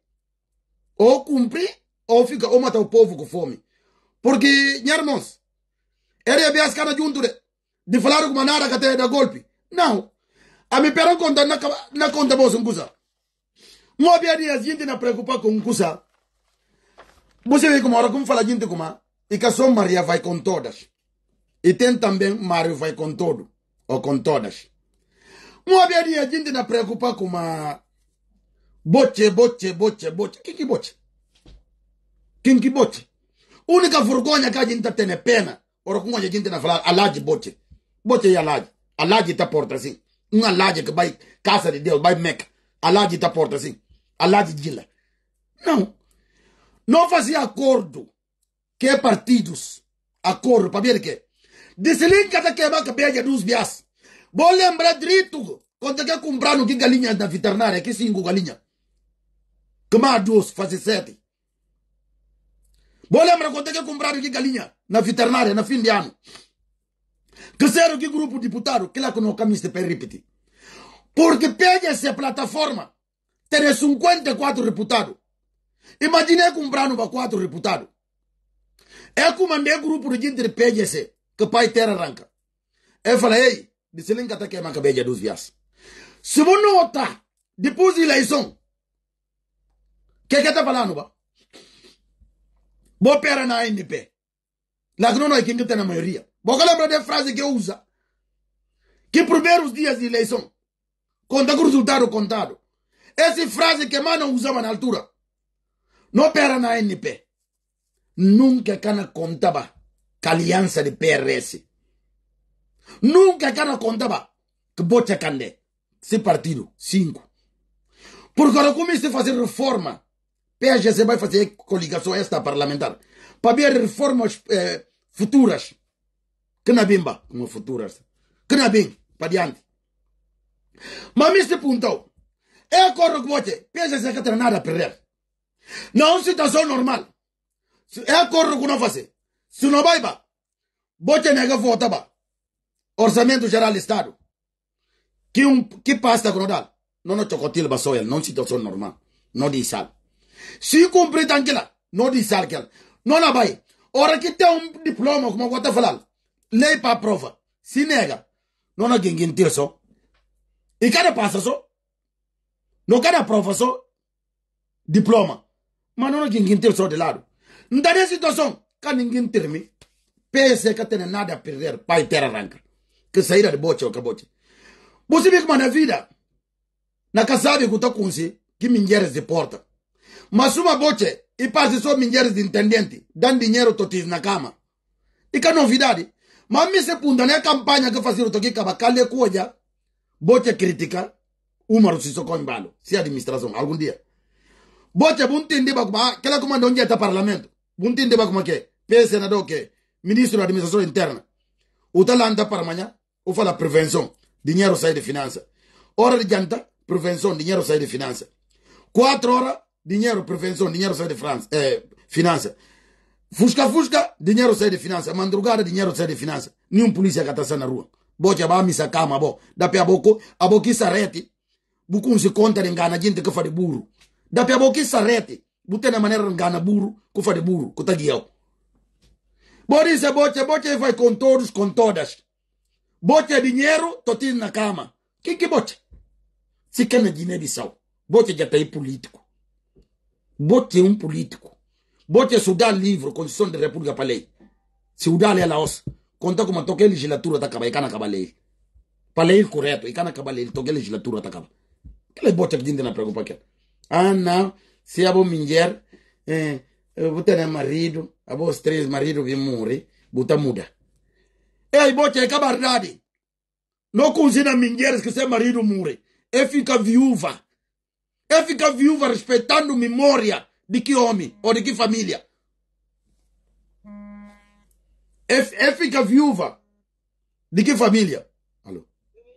ou fica ou matar o povo com fome porque irmãos ele é cara junto de falar com nada que até da golpe não a me peram conta na conta bolsa coisa não havia dias gente na preocupar com coisa Você vê como a hora como fala a gente como e que só Maria vai com todas. E tem também Mário vai com todo. Ou com todas. Não havia a gente não preocupa com uma boche. Quem que boche? Quem que boche? Única vergonha que a gente tem é pena. Ora como a gente não fala alaje boche. Boche e alaje. Alaje tá porta assim. Alaje que vai casa de Deus, vai Meca. Alaje tá porta assim. Alaje gila. Não. Não fazia acordo. Que é partidos. Acordo para ver que. Deslinca da que vai cabeça dos bias. Vou lembrar direito. Quando quer comprar no que galinha da veterinária. Que 5 galinhas. Que mais 2 faz 7. Vou lembrar quando quer comprar no que galinha. Na veterinária, na fim de ano. Que será que grupo deputado. Que lá que não caminho para repetir. Porque pega essa plataforma. Tem 54 deputados. Imagine comprar no 4 deputados. É comandei grupo de gente de PGC. Que pai terra arranca. Eu falei, ei, deslinca até que é cabeça dos vias. Se você não está, depois da eleição, o que está falando, ba? Vou pera na ANP. Lá que não é quem está na maioria. Vou lembrar da frase que eu uso. Que primeiros dias de eleição, quando o resultado contado, essa frase que mais não usava na altura, não pera na ANP. Nunca cana contava com a aliança de PRS. Nunca cana contava que bote cande. Esse partido, 5. Porque agora comecei a fazer reforma. PGC vai fazer coligação esta parlamentar. Para ver reformas futuras. Que não bimba, como futuras. Que não bem, para diante. Mas neste ponto, é acordo com você. PGC que tem nada a perder. Não é uma situação normal. É acordo com não fazer. Se não vai, bote nega vota, Orçamento Geral do Estado. Que pasta com nada. Não é chocotil, basoel. Não é situação normal. Não diz sal. Se cumprir tanquila, não diz sal. Não vai. Ora que tem diploma, como eu estou falando. Lei para prova. Se nega. Não há quem tira só. E cada passa só. Não cada prova só. Diploma. Mas não há quem tira só de lado. Não tem situação. Que ninguém termine. Pense que tem nada a perder. Pai terra arranca. Que saída de bote ou cabote. Você vê como na vida. Na casabe que eu estou com você. Que mulheres de porta. Mas uma bote. E passa só mulheres de intendente. Dando dinheiro totis na cama. E que novidade. Mas me se punta na campanha que fazia o toque cabacalha coja. Bote crítica. Uma se socou em balo. Se administração. Algum dia. Bote bom entender como. Aquela comanda onde está parlamento. Bom entender como que. P senador que. Ministro da administração interna. O talanta para amanhã. O fala prevenção. Dinheiro sai de finança. Hora de janta. Prevenção. Dinheiro sai de finança. 4 horas. Dinheiro, prevenção. Dinheiro sai de finança. Fusca. Dinheiro sai de finança. Madrugada. Dinheiro sai de finança. Nenhum polícia que está na rua. Bote a missa cama. Dá para a boca sarete. Bucum se conta de engana gente que faz de burro. Dá para a boca sarete. Bute na maneira de engana burro. Que faz de burro. Que tá guiado. Bote vai com todos, com todas. Bote dinheiro, totinho na cama. Que bote? Se quer na Guiné-Bissau. Bote já tá aí político. Bote político. Bote Sudão livre, Constituição da República para lei. Sudão é Laos. Conta como toque a legislatura tá acaba, e cana acaba lei. Para lei correto, e cana acaba lei, toque a legislatura tá acaba. Que bote que gente na preocupa aqui. Não, se a boa mulher, eu vou ter marido, a voz 3 marido vem morrer, buta muda. Ei, bote é cabardade. Não considera mulheres que seu marido morre. É fica viúva. É fica viúva respeitando memória de que homem ou de que família. É fica viúva de que família. Alô?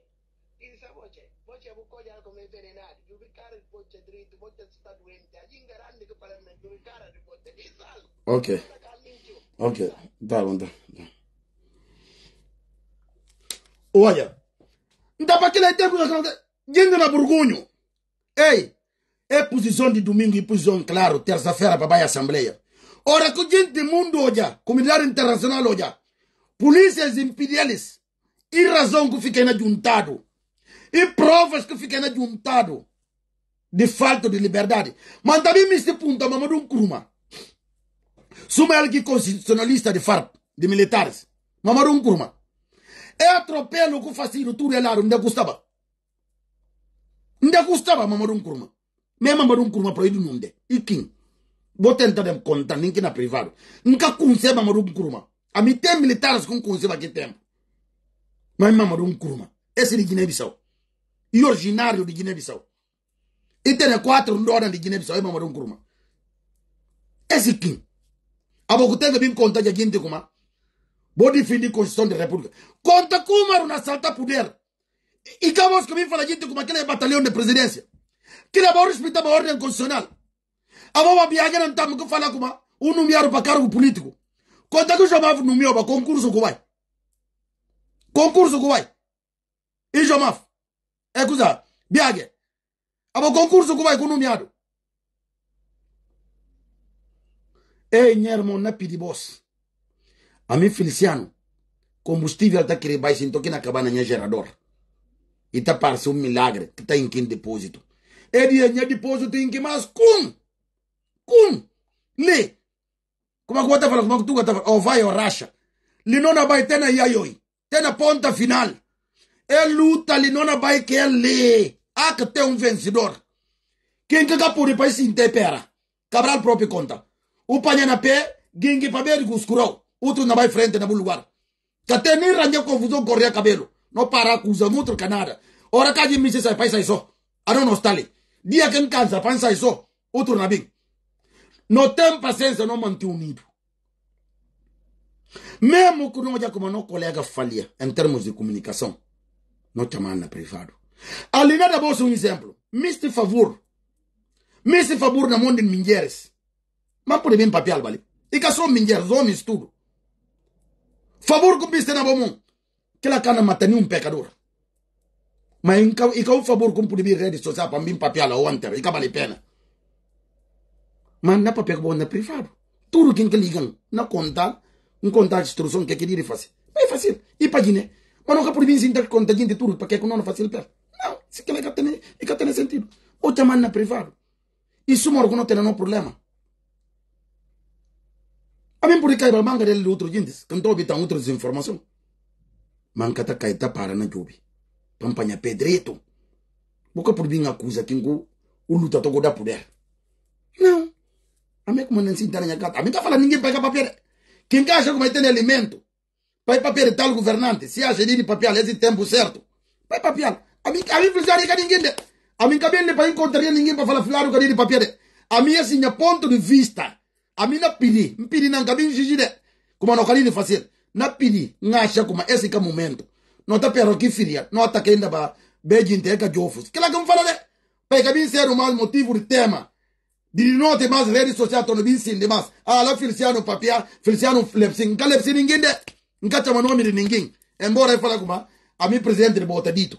Ok. Tá bom. Olha. Não dá para aquele tempo gente na Burgunho. Ei. É posição de domingo e posição, claro, terça-feira para a Assembleia. Ora que gente mundo olha, comunidade internacional olha. Polícias impedidas. E razão que fiquem juntado. E provas que fiquem juntado. De falta de liberdade. Mas também me se punta, Mamadou Nkrumah. Suma que constitucionalista de FARC, de militares. Mamadou Nkrumah. É atropelo que faz tudo é lá, onde custava. Onde custava Mamadou Nkrumah. Mesmo Mamadou Nkrumah proído não de. E quem? Vou tentar de contar, nem que na privado. Nunca conhece Mamadou Nkrumah. A mim tem militares que conhecem aqui tempo. Mas Mamadou Nkrumah. Esse de Guiné-Bissau. E originário de Guiné-Bissau. E tem 4 horas de Guiné-Bissau. É Mamadou Nkrumah. Esse quem? A pouco tempo vim contar de gente como vou defender a Constituição da República. Conta como na salta poder. E acabou que vim falar de gente como aquele batalhão de presidência. Que ele vai respeitar a ordem constitucional. A boa viagem não está me falar como nomeado para cargo político. Conta que eu chamava nomeado para concurso que vai. Concurso que vai. E chamava. É coisa. Viagem. A concurso que vai com nomeado. Ei, minha irmã, não pedi boss. A mim, Feliciano, combustível está querendo baixar, então que na cabana é gerador. E está parecendo um milagre que está em quem depósito. É de depósito em que mais lê. Como é que eu estou falando? Como é que tu está falando? Ou vai ou racha. Lhe não vai ter na iaioi. Tem na ponta final. É luta, lhe não vai que é lê. Há que ter um vencedor. Quem que capura para se intepera? Cabral próprio conta. O panha na pé, gingue para ver o escurão. Outro não vai frente na lugar. Que até nem ranha confusão correr cabelo. Não para acusa muito canada. Ora cá de mim se sai para sair só. A não está ali. Dia que cansa para sair só. Outro na bem. Não tem paciência, não mantém unido. Mesmo que não já como não colega falha em termos de comunicação. Não chamar na privado. Ali nada bolsa um exemplo. Mr. Favor na mão de Mingueres. Mas por bem papel, vale. E que são Mingueres, homens tudo. Favor com piste na bom. Que la cana mata nenhum pecador. Mas e que o favor com por vir rede social para mim papel ou anter. E que vale pena. Mas não é papel bom na privado. Tudo quem que ligam. Não conta. Um contar de instrução que é que dire fácil. É fácil. E para Guiné. Mas não por vir sem conta de tudo. Para que é que não é fácil per. Não. Se que é tem sentido. Ou chamar na privado. Isso morgo não tem nenhum problema. A mim por aí, manga dele outro gente, cantou habitar outras informações. Manca tá caída para na job. Pampanha pedreto. Boca por vir acusa que o luta togo da poder. Não. A mim como não se entende a gata. A mim tá falando ninguém pega papel. Quem acha que vai ter alimento? Vai papel tal governante. Se acha de papel esse tempo certo. Vai papel. A mim precisar de ninguém. A mim cabelo para encontrar ninguém para falar o de papel. A mim assim, a ponto de vista. A mim não pedi não cabelo de como não queria fazer. Não pedi, não acha como esse que é o momento. Não tá pero que firia, não tá querendo para Beijing ter que jofos. Que lá que eu falo de, para cabelo ser o mais motivo de tema. De não ter mais redes sociais, tô no bem sim demais. Ah, lá Feliciano papia, Feliciano lepsin, nunca lepsin ninguém de, nunca chama nome de ninguém. Embora eu fale como a mim presidente de bota dito.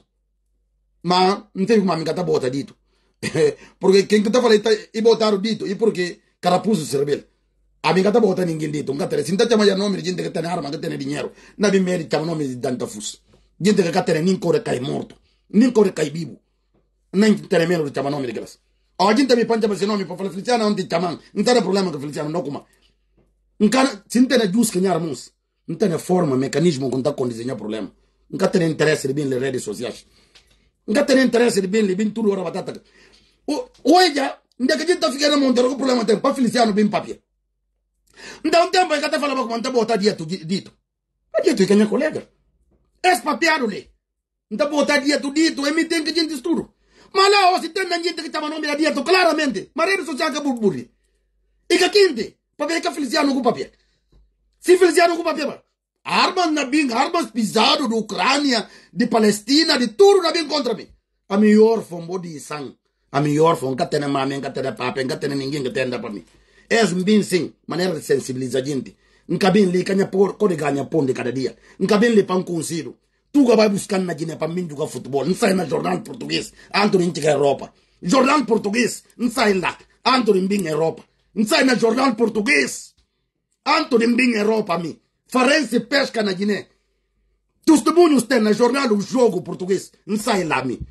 Mas não tem como a mim que tá bota dito. Porque quem que tá falando e botaram dito, e porque carapuço cerebelo. A mim que tá botando ninguém dito, nunca tem. Se não tá chamando nome de gente que tem arma, que tem dinheiro, não vem meio de chamar nome de Dantafus. Gente que tem nem corre cai morto, nem corre cai vivo. Nem tem menos de chamar nome de graça. A gente me pancha esse nome para falar Feliciano, não tem chamar. Não tem problema com Feliciano, não como. Se não tem jus que nyarmos, não tem forma, mecanismo que tá com desenhar problema. Nunca tem interesse de bem ler redes sociais. Nunca tem interesse de bem tudo hora batata. Hoje, onde que a gente tá ficando na montanha, o problema tem para Feliciano bem papel. Então, um tempo aí que até falava que não botar dito. A dito é que é minha colega. Esse papiado ali. Não botar dito, é me tem que gente estudo. Mas lá, se tem gente que chama nome de dito, claramente. Mas rede social que burburri. E que quinte, para ver que Feliciano com papel. Se Feliciano com papel, armas na bem, armas pisado da Ucrânia, de Palestina, de tudo na bem contra mim. A melhor foi de sangue. A melhor foi que tem mamãe, que tem papai, que tem ninguém que tem para mim. É bem sim, maneira de sensibilizar a gente. Nunca bem li canha por ganha pão de cada dia. Nunca bem li pão consigo. Tu vai buscar na Guiné para mim jogar futebol. Não sai na jornal português. Antônio chega Europa. Jornal português. Não sai lá. Antônio bem Europa. Não sai na jornal português. Antônio bem Europa a mim. Farense pesca na Guiné. Testemunhos tem na jornal o jogo português. Não sai lá a mim.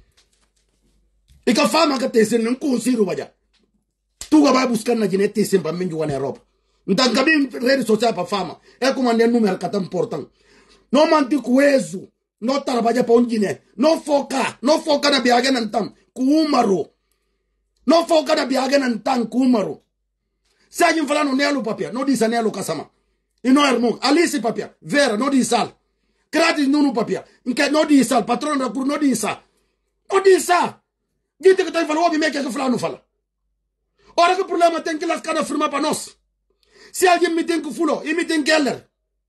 E que a fama que tem, não consigo, vai. Tu vai buscar na Guiné, tem sempre para mim jogar na Europa. Então, cabe rede social para fama. É como andar número que é tão importante. Não manter coeso. Não trabalhar para onde é. Não focar na viagem então. Com umaro. Não focar na viagem então com umaro. Se a gente falar no nelo papel, não diz nelo caçama. E não é irmão. Alice papel. Vera, não diz sal. Grátis no papel. Não diz sal. Patrão da cruz, não diz sal. Não diz sal. Gente que está falando, o que falar não fala. Ora que o problema tem que lascar a firma para nós. Se alguém me tem que fulo, e me tem que Eller.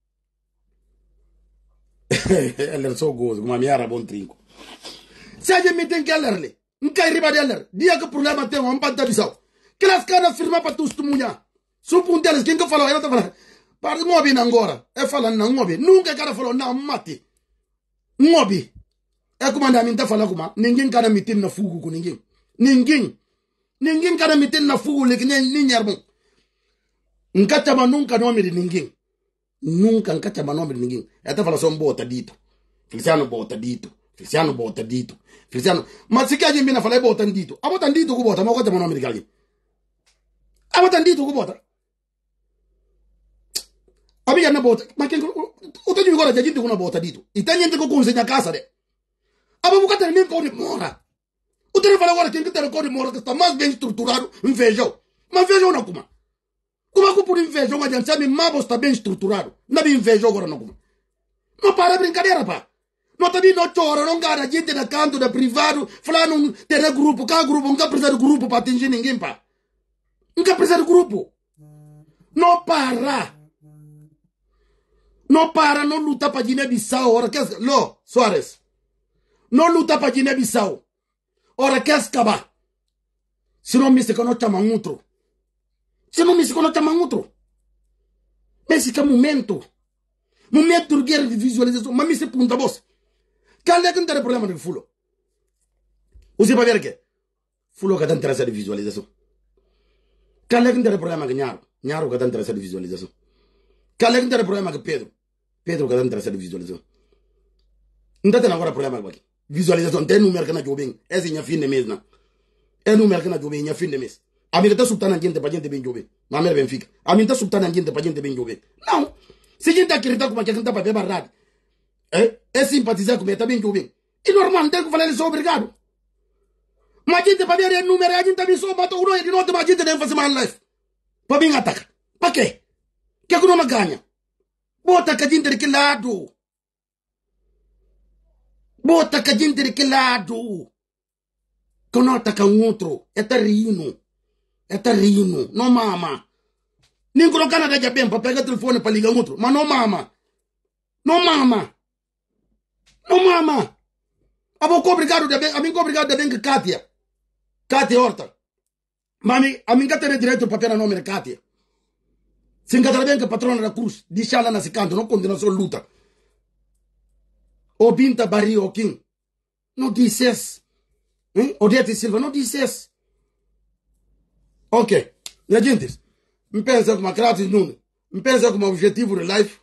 Eller só gozo, uma minha bom trinco. Se alguém me tem que Eller, não cai riba de Eller. Dia que o problema tem uma pata de sal. Que lascar a firma para tu testemunhar. Supunteles, quem que falou? Ela está falando. Para ngobi na agora. É falando na ngobi. Nunca cara falou na mate. Ngobi. É como a minha fala como. Ninguém cara meter na fugo com ninguém. Ninguém cara meter na fugo que nem irmão. Nkachama nunca nome de ninguém. Nunca nkachama nome de ninguém. Ela fala só bota dito. Feliciano bota dito. Feliciano bota dito. Feliciano. Mas se que a gente fala é bota dito. A bota dito que bota, mas eu nome de alguém. A bota dito que bota. A minha não bota. Mas quem o tenho agora de gente que não bota dito. E tem gente que consegue a casa de. A boca tem nem cor de mora. O tenho fala agora quem que tem cor de mora que está mais bem estruturado, invejou. Mas vejam não como. Como é que por inveja uma gente sabe Mabos está bem estruturado? Não me inveja agora não como. Não para brincadeira, pá. Não também não chora, não gana gente na canto, da privado, falando ter grupo, cada grupo, nunca precisa de grupo para atingir ninguém, pá. Nunca precisa de grupo. Não para. Não para, não luta para Guiné-Bissau, ora quer... Não, Soares. Não luta para Guiné-Bissau. Ora quer acabar. Se não me se que não chama outro. Se não me se que não chama outro. Esse que é momento. Momento de guerra de visualização. Mas me se pergunta, boss. Qual é que não tem problema de fulo? Você vai ver o quê? Fulo que está interessado de visualização. Qual é que não tem problema com Nharo? Nharo que está interessado de visualização. Qual é que não tem problema com Pedro? Pedro que está interessado de visualização. Não tem agora problema com aqui. Visualização. Tem número que não é bem. Esse é fim de mês, não. É número que não é bem, é fim de mês. A mim está subtando a gente para a gente bem jovem. Mas a Benfica. A mim está subtando a gente para a gente bem jovem. Não. Se a gente acredita como a gente está para ver verdade. É simpatizar com ele, está bem jovem. E normal, não tem que falar ele só obrigado. Mas a gente para ver o número, a gente também só matou o de novo, mas a gente deve fazer mais live. Para bem atacar. Para quê? Que não me ganha? Bota que a gente de que lado? Bota que a gente de que lado? Que não ataca outro. É terreno. É terreno. Não mama. Nem colocar nada de bem para pegar o telefone para ligar outro. Mas não mama. Não mama. Não mama. A mim obrigado de bem que Kátia. Kátia Horta. Mas a mim que tem direito para ter o nome de Kátia. Se encarar bem que a patrona da cruz, deixa lá nesse canto, não continua só luta. O Binta Barrio o Kim. Não dizes. Odete Silva, não dizes. Ok. Minha gente, me pensa como a Kratos Nuno. Me pensa como objetivo de life.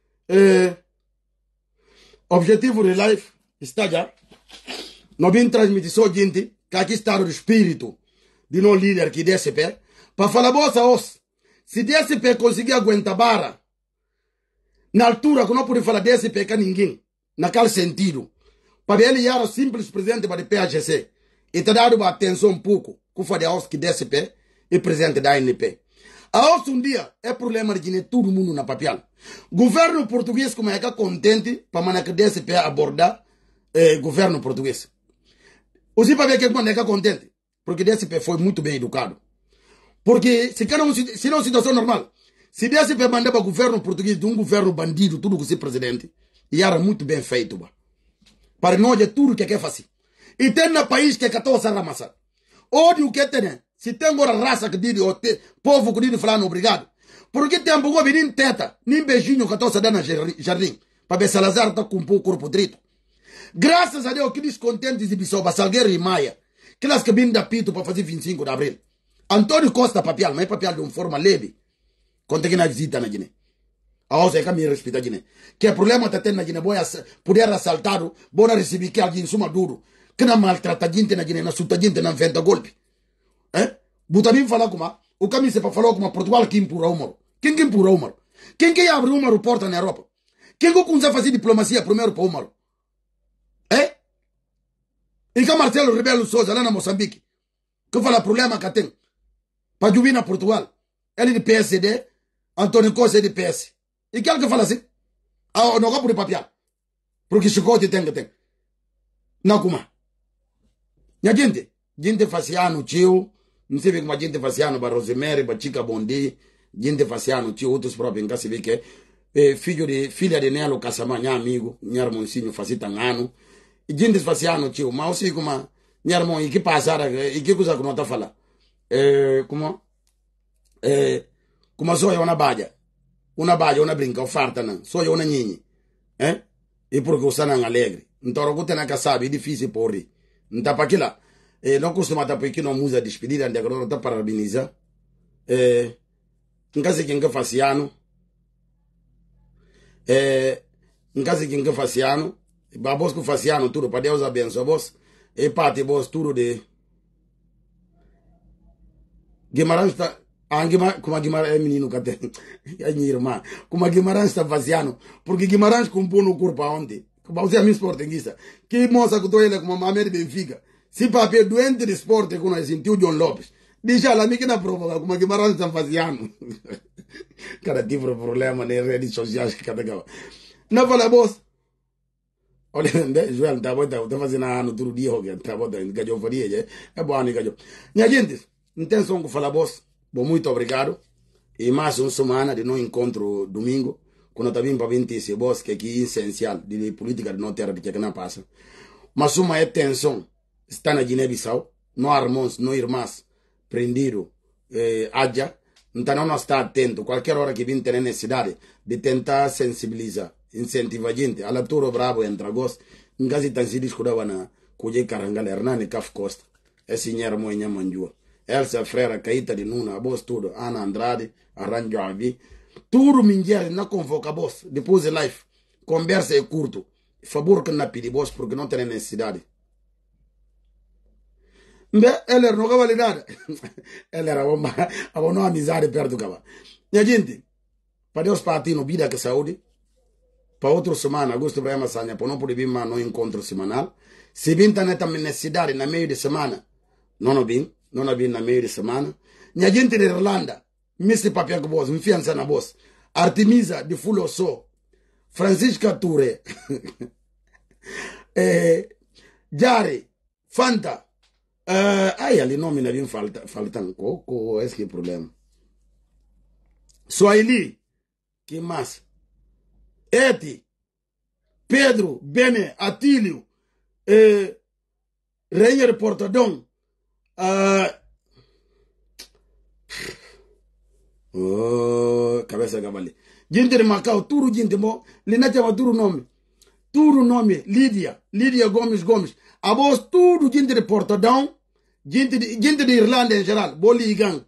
Objetivo de life está já. Não vim transmitir só gente que aqui está o espírito de não líder que desce pé. Para falar boa os. Se DSP conseguir aguentar barra, na altura que não pode falar DSP com ninguém, naquele sentido, para ele era o simples presidente do PHC, e está dando atenção um pouco, com o fato que DSP e presidente da ANP. A um dia, é problema de todo mundo na papel. Governo português como é que é contente para mandar que DSP abordar governo português. Você para ver que é que é contente, porque DSP foi muito bem educado. Porque se não é uma situação normal, se desse para mandar para o governo português de um governo bandido, tudo que se presidente, e era muito bem feito. Para nós é tudo que quer fazer. E tem no país que é 14 ramas. Ódio que tem, se tem agora raça que diz, povo que diz falando obrigado. Porque tem um pouco de teta, nem beijinho que 14 dá no jardim, para ver Salazar está com um pouco corpo trito. Graças a Deus, que descontentes de Bissau, Salgueiro e Maia, que elas que vêm da Pito para fazer 25 de abril. Antônio Costa papel, mas papel de uma forma leve. Quando que na visita na Guiné. A outra é que me respeita a Guiné. Que o problema está tendo na Guiné, poder assaltar, bom receber que alguém suma duro. Que não maltrata gente na Guiné, não suta gente, não inventa golpe. Buta bem falar como, o caminho se para falar como Portugal que empurra o moro. Quem empurra Umar? Quem abre Umar porta na Europa? Quem começa a fazer diplomacia primeiro para Umar? É? E que Marcelo Rebelo Souza lá na Moçambique, que fala problema que tem para subir na Portugal. Ele de PSD, Antônio Costa é de PS. E que ele fala assim? Ah, não vou por papel. Porque chicote tem que tem. Não como. E a gente faciano, tio, não sei como a gente faciano, para Rosemary, para Chica Bondi, gente faciano, tio, outros próprios, em casa, que filha de Nelo Caçamã, minha amigo, minha irmãozinho, fazia ano. E gente faciano, tio, mas assim como, minha irmã, e que passara, e que coisa que não está falando? Como sou eu na baia, uma brinca, oferta, não, sou eu na ninha, e porque o sanang alegre, então o que tem que saber, é difícil por rir, não está para aquilo, não costuma estar para aqui, não musa despedida, onde agora está parabenizar, em casa quem que faciano, em casa quem que faciano, para vos que faciano tudo, para Deus abençoe vos, e parte vos tudo de Guimarães está. Como a Guimarães é menino que tem. É minha irmã. Como a Guimarães está vaziando. Porque Guimarães comprou no corpo aonde? Como você é minha esportinguista. Que moça que estou ele com a mamãe de Benfica. Se papel doente de esporte com a sentiu John Lopes. Deixa lá, me que não provoca. Como a Guimarães está vaziando. Cara, tive problema nas redes sociais que cada gava. Não fala, boss. Olha, Joel, tá fazendo ano todo dia. Tá bom, engajou faria. É bom, engajou. Minha gente. Intenção que fala, boss. Bom, muito obrigado. E mais uma semana de não encontro domingo. Quando eu vim para 26, boss, que aqui é essencial de política de não terra de que não passa. Mas uma tensão está na Guiné-Bissau. Não há irmãos, não irmãs prendido haja. Então não está atento. Qualquer hora que vim ter necessidade de tentar sensibilizar, incentivar a gente. A leitura bravo entra gosto. Em caso de se discutir na Cuye Carangala Hernani Caf Costa. É senhor Moinha Manjua. Elsa Freira, Caíta de Nuna, boss tudo, Ana Andrade, Arranjo Avi. Tudo minha na convoca boss. Depois de live. Conversa é curto. Favor que não pedi boss porque não tem necessidade. Ela não acaba de nada. Ela era uma amizade perto do cavalo. Minha gente, para Deus partir no vida que saúde. Para outra semana, Augusto vai amassanha, para não poder vir mais no encontro semanal. Se vir também necessidade na meio de semana, não vim. Não vim na meio de semana. Minha gente de Irlanda, Mr. Papia com vos, me fiança na voz. Artemisa de Fuloso, Francisca Ture, Jari, Fanta, ai, ali nome não vem faltando, qual é esse problema? Swahili, que mais? Eti, Pedro, Bene, Atílio, Reyer Portadão, cabeça gabali. Gente de Macau, tudo gente bom. Lina chama tudo nome. Tudo nome. Lídia Gomes. A voz tudo gente de Portadão. Gente de Irlanda em geral. Boligan.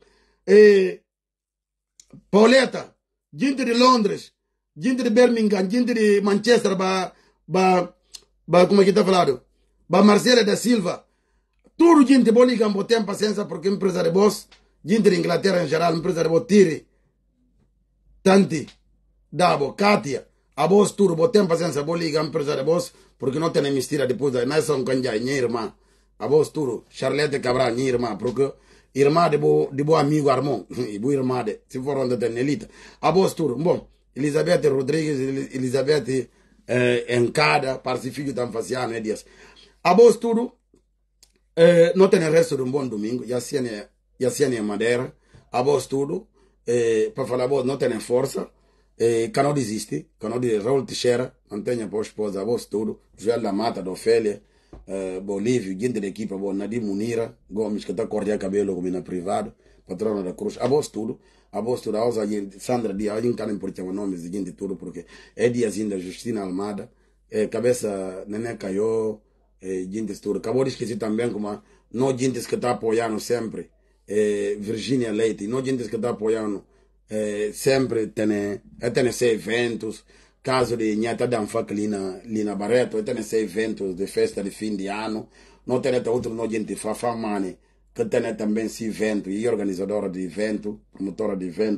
Pauleta. Gente de Londres. Gente de Birmingham. Gente de Manchester. Como é que está falado? Marcela da Silva. Tudo gente Boligan. Botem paciência porque empresa de voz. Gente de Inglaterra em geral. Empresa de voz. Tire. Tanti. Dabo, Katia, a vos tudo, botem paciência, vou ligar empresa de vos, porque não tem mistura depois da nação canja, minha irmã, a vos tudo, Charlotte Cabral, minha irmã, porque irmã de boa amigo Armon, e boa irmã de, se for onde tem elita, a vos tudo, bom, Elizabeth Rodrigues, Elizabeth Encada, parece filho tão faciano, é dias, a vos tudo, não tem o resto de um bom domingo, e assim é Madeira, a vos tudo, para falar a vos não tem força, canal desiste, canal de Raul Teixeira, mantenha a esposa, a voz tudo, Joel da Mata, da Ofélia, Bolívia, gente da equipa, Nadim Munira, Gomes, que está cortando cabelo como na privado, patrona da Cruz, a voz tudo, a usa Sandra Dias, a gente não pode chamar nomes de gente tudo, porque é Diazinda, Justina Almada, cabeça Nené Caiô, gente tudo. Acabou de esquecer também como não gente que está apoiando sempre, Virginia Leite, não gente que está apoiando sempre tem esses eventos, caso de Nhata Danfac Lina Barreto, tem esses eventos de festa de fim de ano, não tem outro não gente Fafamani, que tem também esse evento, e organizadora de evento, promotora de evento,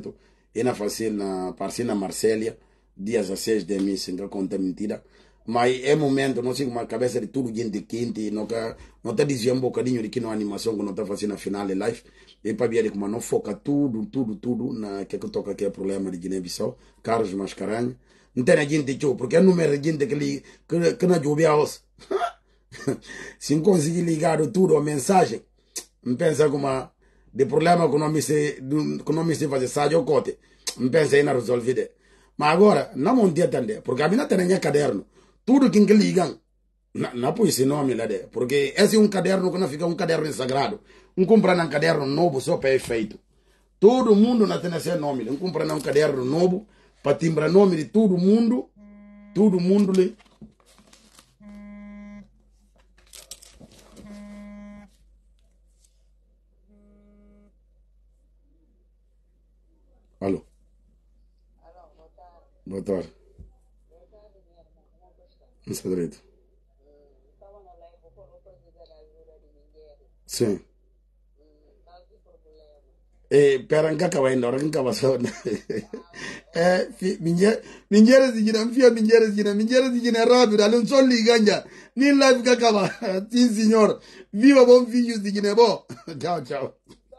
ina fácil na partir na Marcélia, dia 16 de mês, sem conta mentira. Mas é momento, não sei como a cabeça de tudo gente quente, não tá dizendo um bocadinho de que não animação que não tá fazendo na final de live. E para ver como não foca tudo na que toca que é problema de Guiné-Bissau, Carlos Mascarenhas. Não tem gente tchau, porque é o número de gente que não joga a os. Se não conseguir ligar tudo a mensagem, não pensa como de problema que não me se fazer sádio ou cote. Não pensa aí na resolver. Mas agora, não vou entender, porque a minha tem caderno. Tudo que ligam, não põe esse nome lá, porque esse é um caderno que não fica um caderno sagrado. Um compra um caderno novo só para efeito. Todo mundo não tem esse nome. Um compra um caderno novo para timbrar nome de todo mundo ali. Alô? Boa tarde. Não sei direito. Sim. Pera nka kaba ainda, ora nka basa. Minjere zigina rápido, ali un sol liganja. Ni live kakaba. Sim, senhor. Viva bom filho zigina bo. Tchau.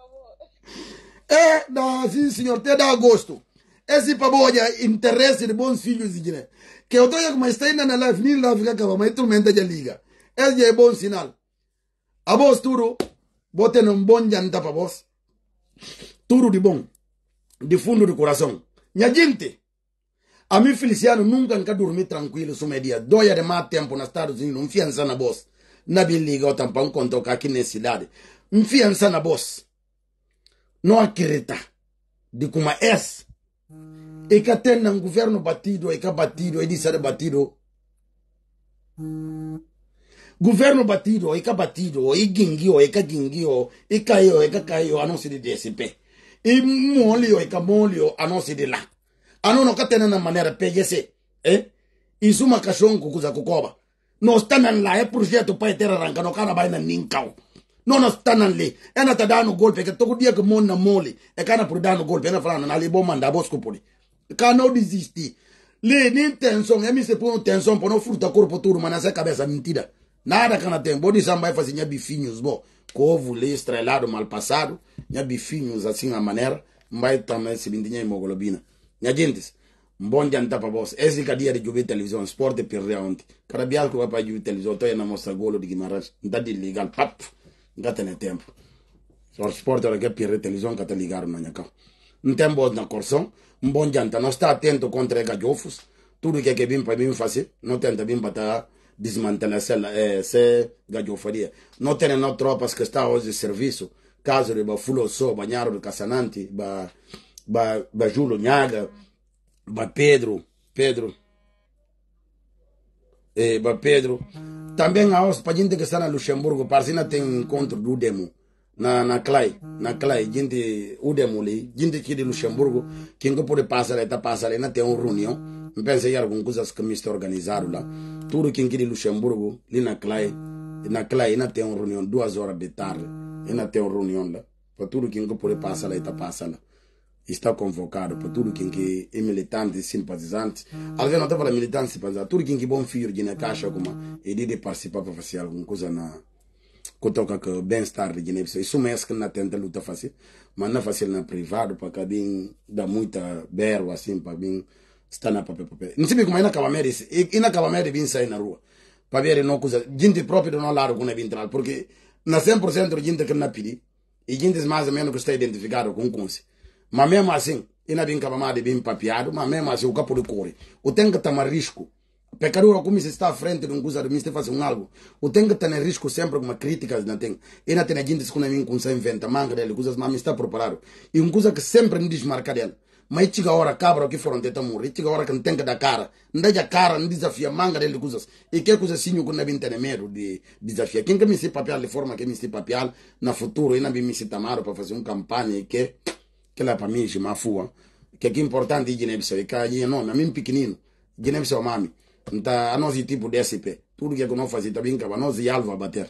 Não, sim, senhor, te dá gosto. Esse paboja interesse de bons filhos zigina. Que eu tô aí como está indo na live, ni live kakaba, mas instrumenta já liga. Esse é bom sinal. A voz tudo, bote num bom janta para vós. Tudo de bom, de fundo do coração. Minha gente, a mim Feliciano nunca nunca dormi tranquilo sobre dia. Doia de mais tempo nos Estados Unidos, não fiança na voz. Na liga o tampão contou aqui na cidade. Não fiança na voz. Não acredita de como é. E que tem um governo batido, e que batido, e disse batido. Governo batido, e que batido, e ginguio, e que ginguio, e caiu, a não ser de DSP. E molio, e que molio, a não ser de lá. A não que tem na maneira PGC, E suma cachorro com coisa cocoba. Não está lá, é projeto para ter arranca, não cara vai na nincau. Não está ali, é na tá dando golpe, que todo dia que mona mole, é cara por dando golpe, é na falando, na ali bom mandar bosco por aí. Cara não desistir. Lê, nem tensão, é me se põe tensão, para não fruta corpo tudo, mas nessa cabeça mentira. Nada que não tem. Bom, isso vai fazer minha bifinhos, bom. Couve, lê, estrelado, mal passado. Minha bifinhos, assim, a maneira. Vai também se lindinha hemoglobina. Minha gente, bom dia para vós. Esse é dia de jogar televisão, esporte perder ontem. Cada dia que vai para jogar televisão, estou aí na mostra golo de Guimarães. Não está de legal, pap. Não tem tempo. Só esporte, olha que perder televisão, que está ligado na minha casa. Não tem boa na corção. Bom dia, não está atento contra gajofos. Tudo que é bem para mim fazer. Não tenta bem para desmantelar essa gajofaria. Não tem não tropas que estão hoje de serviço. Caso de Bafulo Só, Banharo do Cassanante, Júlio Nhaga, Pedro. Também a para gente que está na Luxemburgo, parece que tem um encontro do demo. Na Clay, gente, o demo ali, gente aqui de Luxemburgo, quem que pode passar, ainda tem uma reunião. Eu pensei em algumas coisas que me estão organizando lá. Tudo quem quer de Luxemburgo, ali na Clay, ainda tem uma reunião, 2 horas de tarde, ainda tem uma reunião lá. Para tudo quem que pode passar lá, passa lá. Está convocado para tudo quem que é militante, simpatizante. Alguém não está falando militante, simpatizante. Tudo quem que é bom filho de na caixa, como ele de participar para fazer alguma coisa na que toca com o bem-estar de Guiné-Bissau. Isso mesmo que não tenta luta fácil, mas não é fácil na privado, para que bem dá muita berro assim, para bem estar na papel. Não sei como é na Cabamere, e na Cabamere bem sair na rua. Para ver não coisa, gente própria não lado com a entrar, porque na 100% de gente que não pedi, e gente mais ou menos que está identificado com o mas mesmo assim, ainda bem Cabamere bem papiado, mas mesmo assim o capo de corre. O tem que tomar risco. Pecador, como se está à frente de um coisa de mim, fazer um algo. O tem que ter risco sempre com críticas, não tem. E não tem gente que não com se inventa, manga dele, coisas, mas me está preparado. E uma coisa que sempre me desmarca dele. Mas chega a hora, cabra, que foram tentar morrer. Chega a hora que não tem que dar cara. Não dá a cara, não desafia, manga dele, coisas. E que coisa assim, eu não tenho medo de desafiar. Quem que me se papel de forma que me se papel, na futuro, ainda me se tamaro para fazer uma campanha e que lá para mim, chama fua. Que é importante de Guiné-Bissau. E que é nome, a mim pequenino. Guiné-Bissau, mami. Então, a nós é tipo DSP. Tudo que eu não fazia também, a nós é alva bater.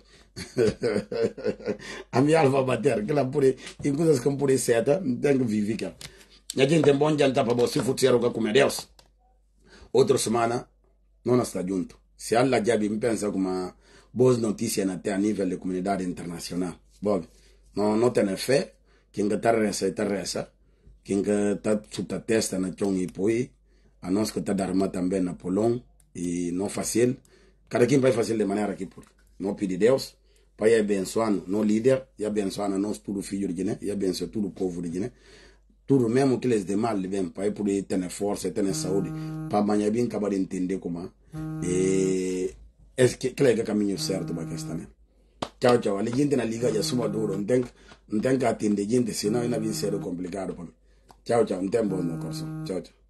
A minha alva bater. Que ela pode, em coisas que eu pode ser, tem que viver. Ya gente bon janta pa bo si futiero ga come Deus. Outra semana não está junto. Se alla jabi pensa como boas notícias até a nível da comunidade internacional. Bob, não tem fé. Quem está reza. Quem está suta testa na chão e poi. A nós que está darma também na Polão. E não fácil. Cada quem vai fazer de maneira que por. Não pedir Deus. Para ir abençoando, não líder. E abençoando nós tudo filho de Guiné. E abençoando tudo povo de Guiné. Tudo mesmo que eles demais vêm para ir por aí ter força, ter saúde. Para amanhã bem acabar de entender como é. É que é o caminho certo para a questão. Tchau, tchau. A gente na liga já suma duro. Não tem que atender gente, senão ainda vai ser complicado para mim. Tchau, tchau. Não tem bom no curso. Tchau, tchau.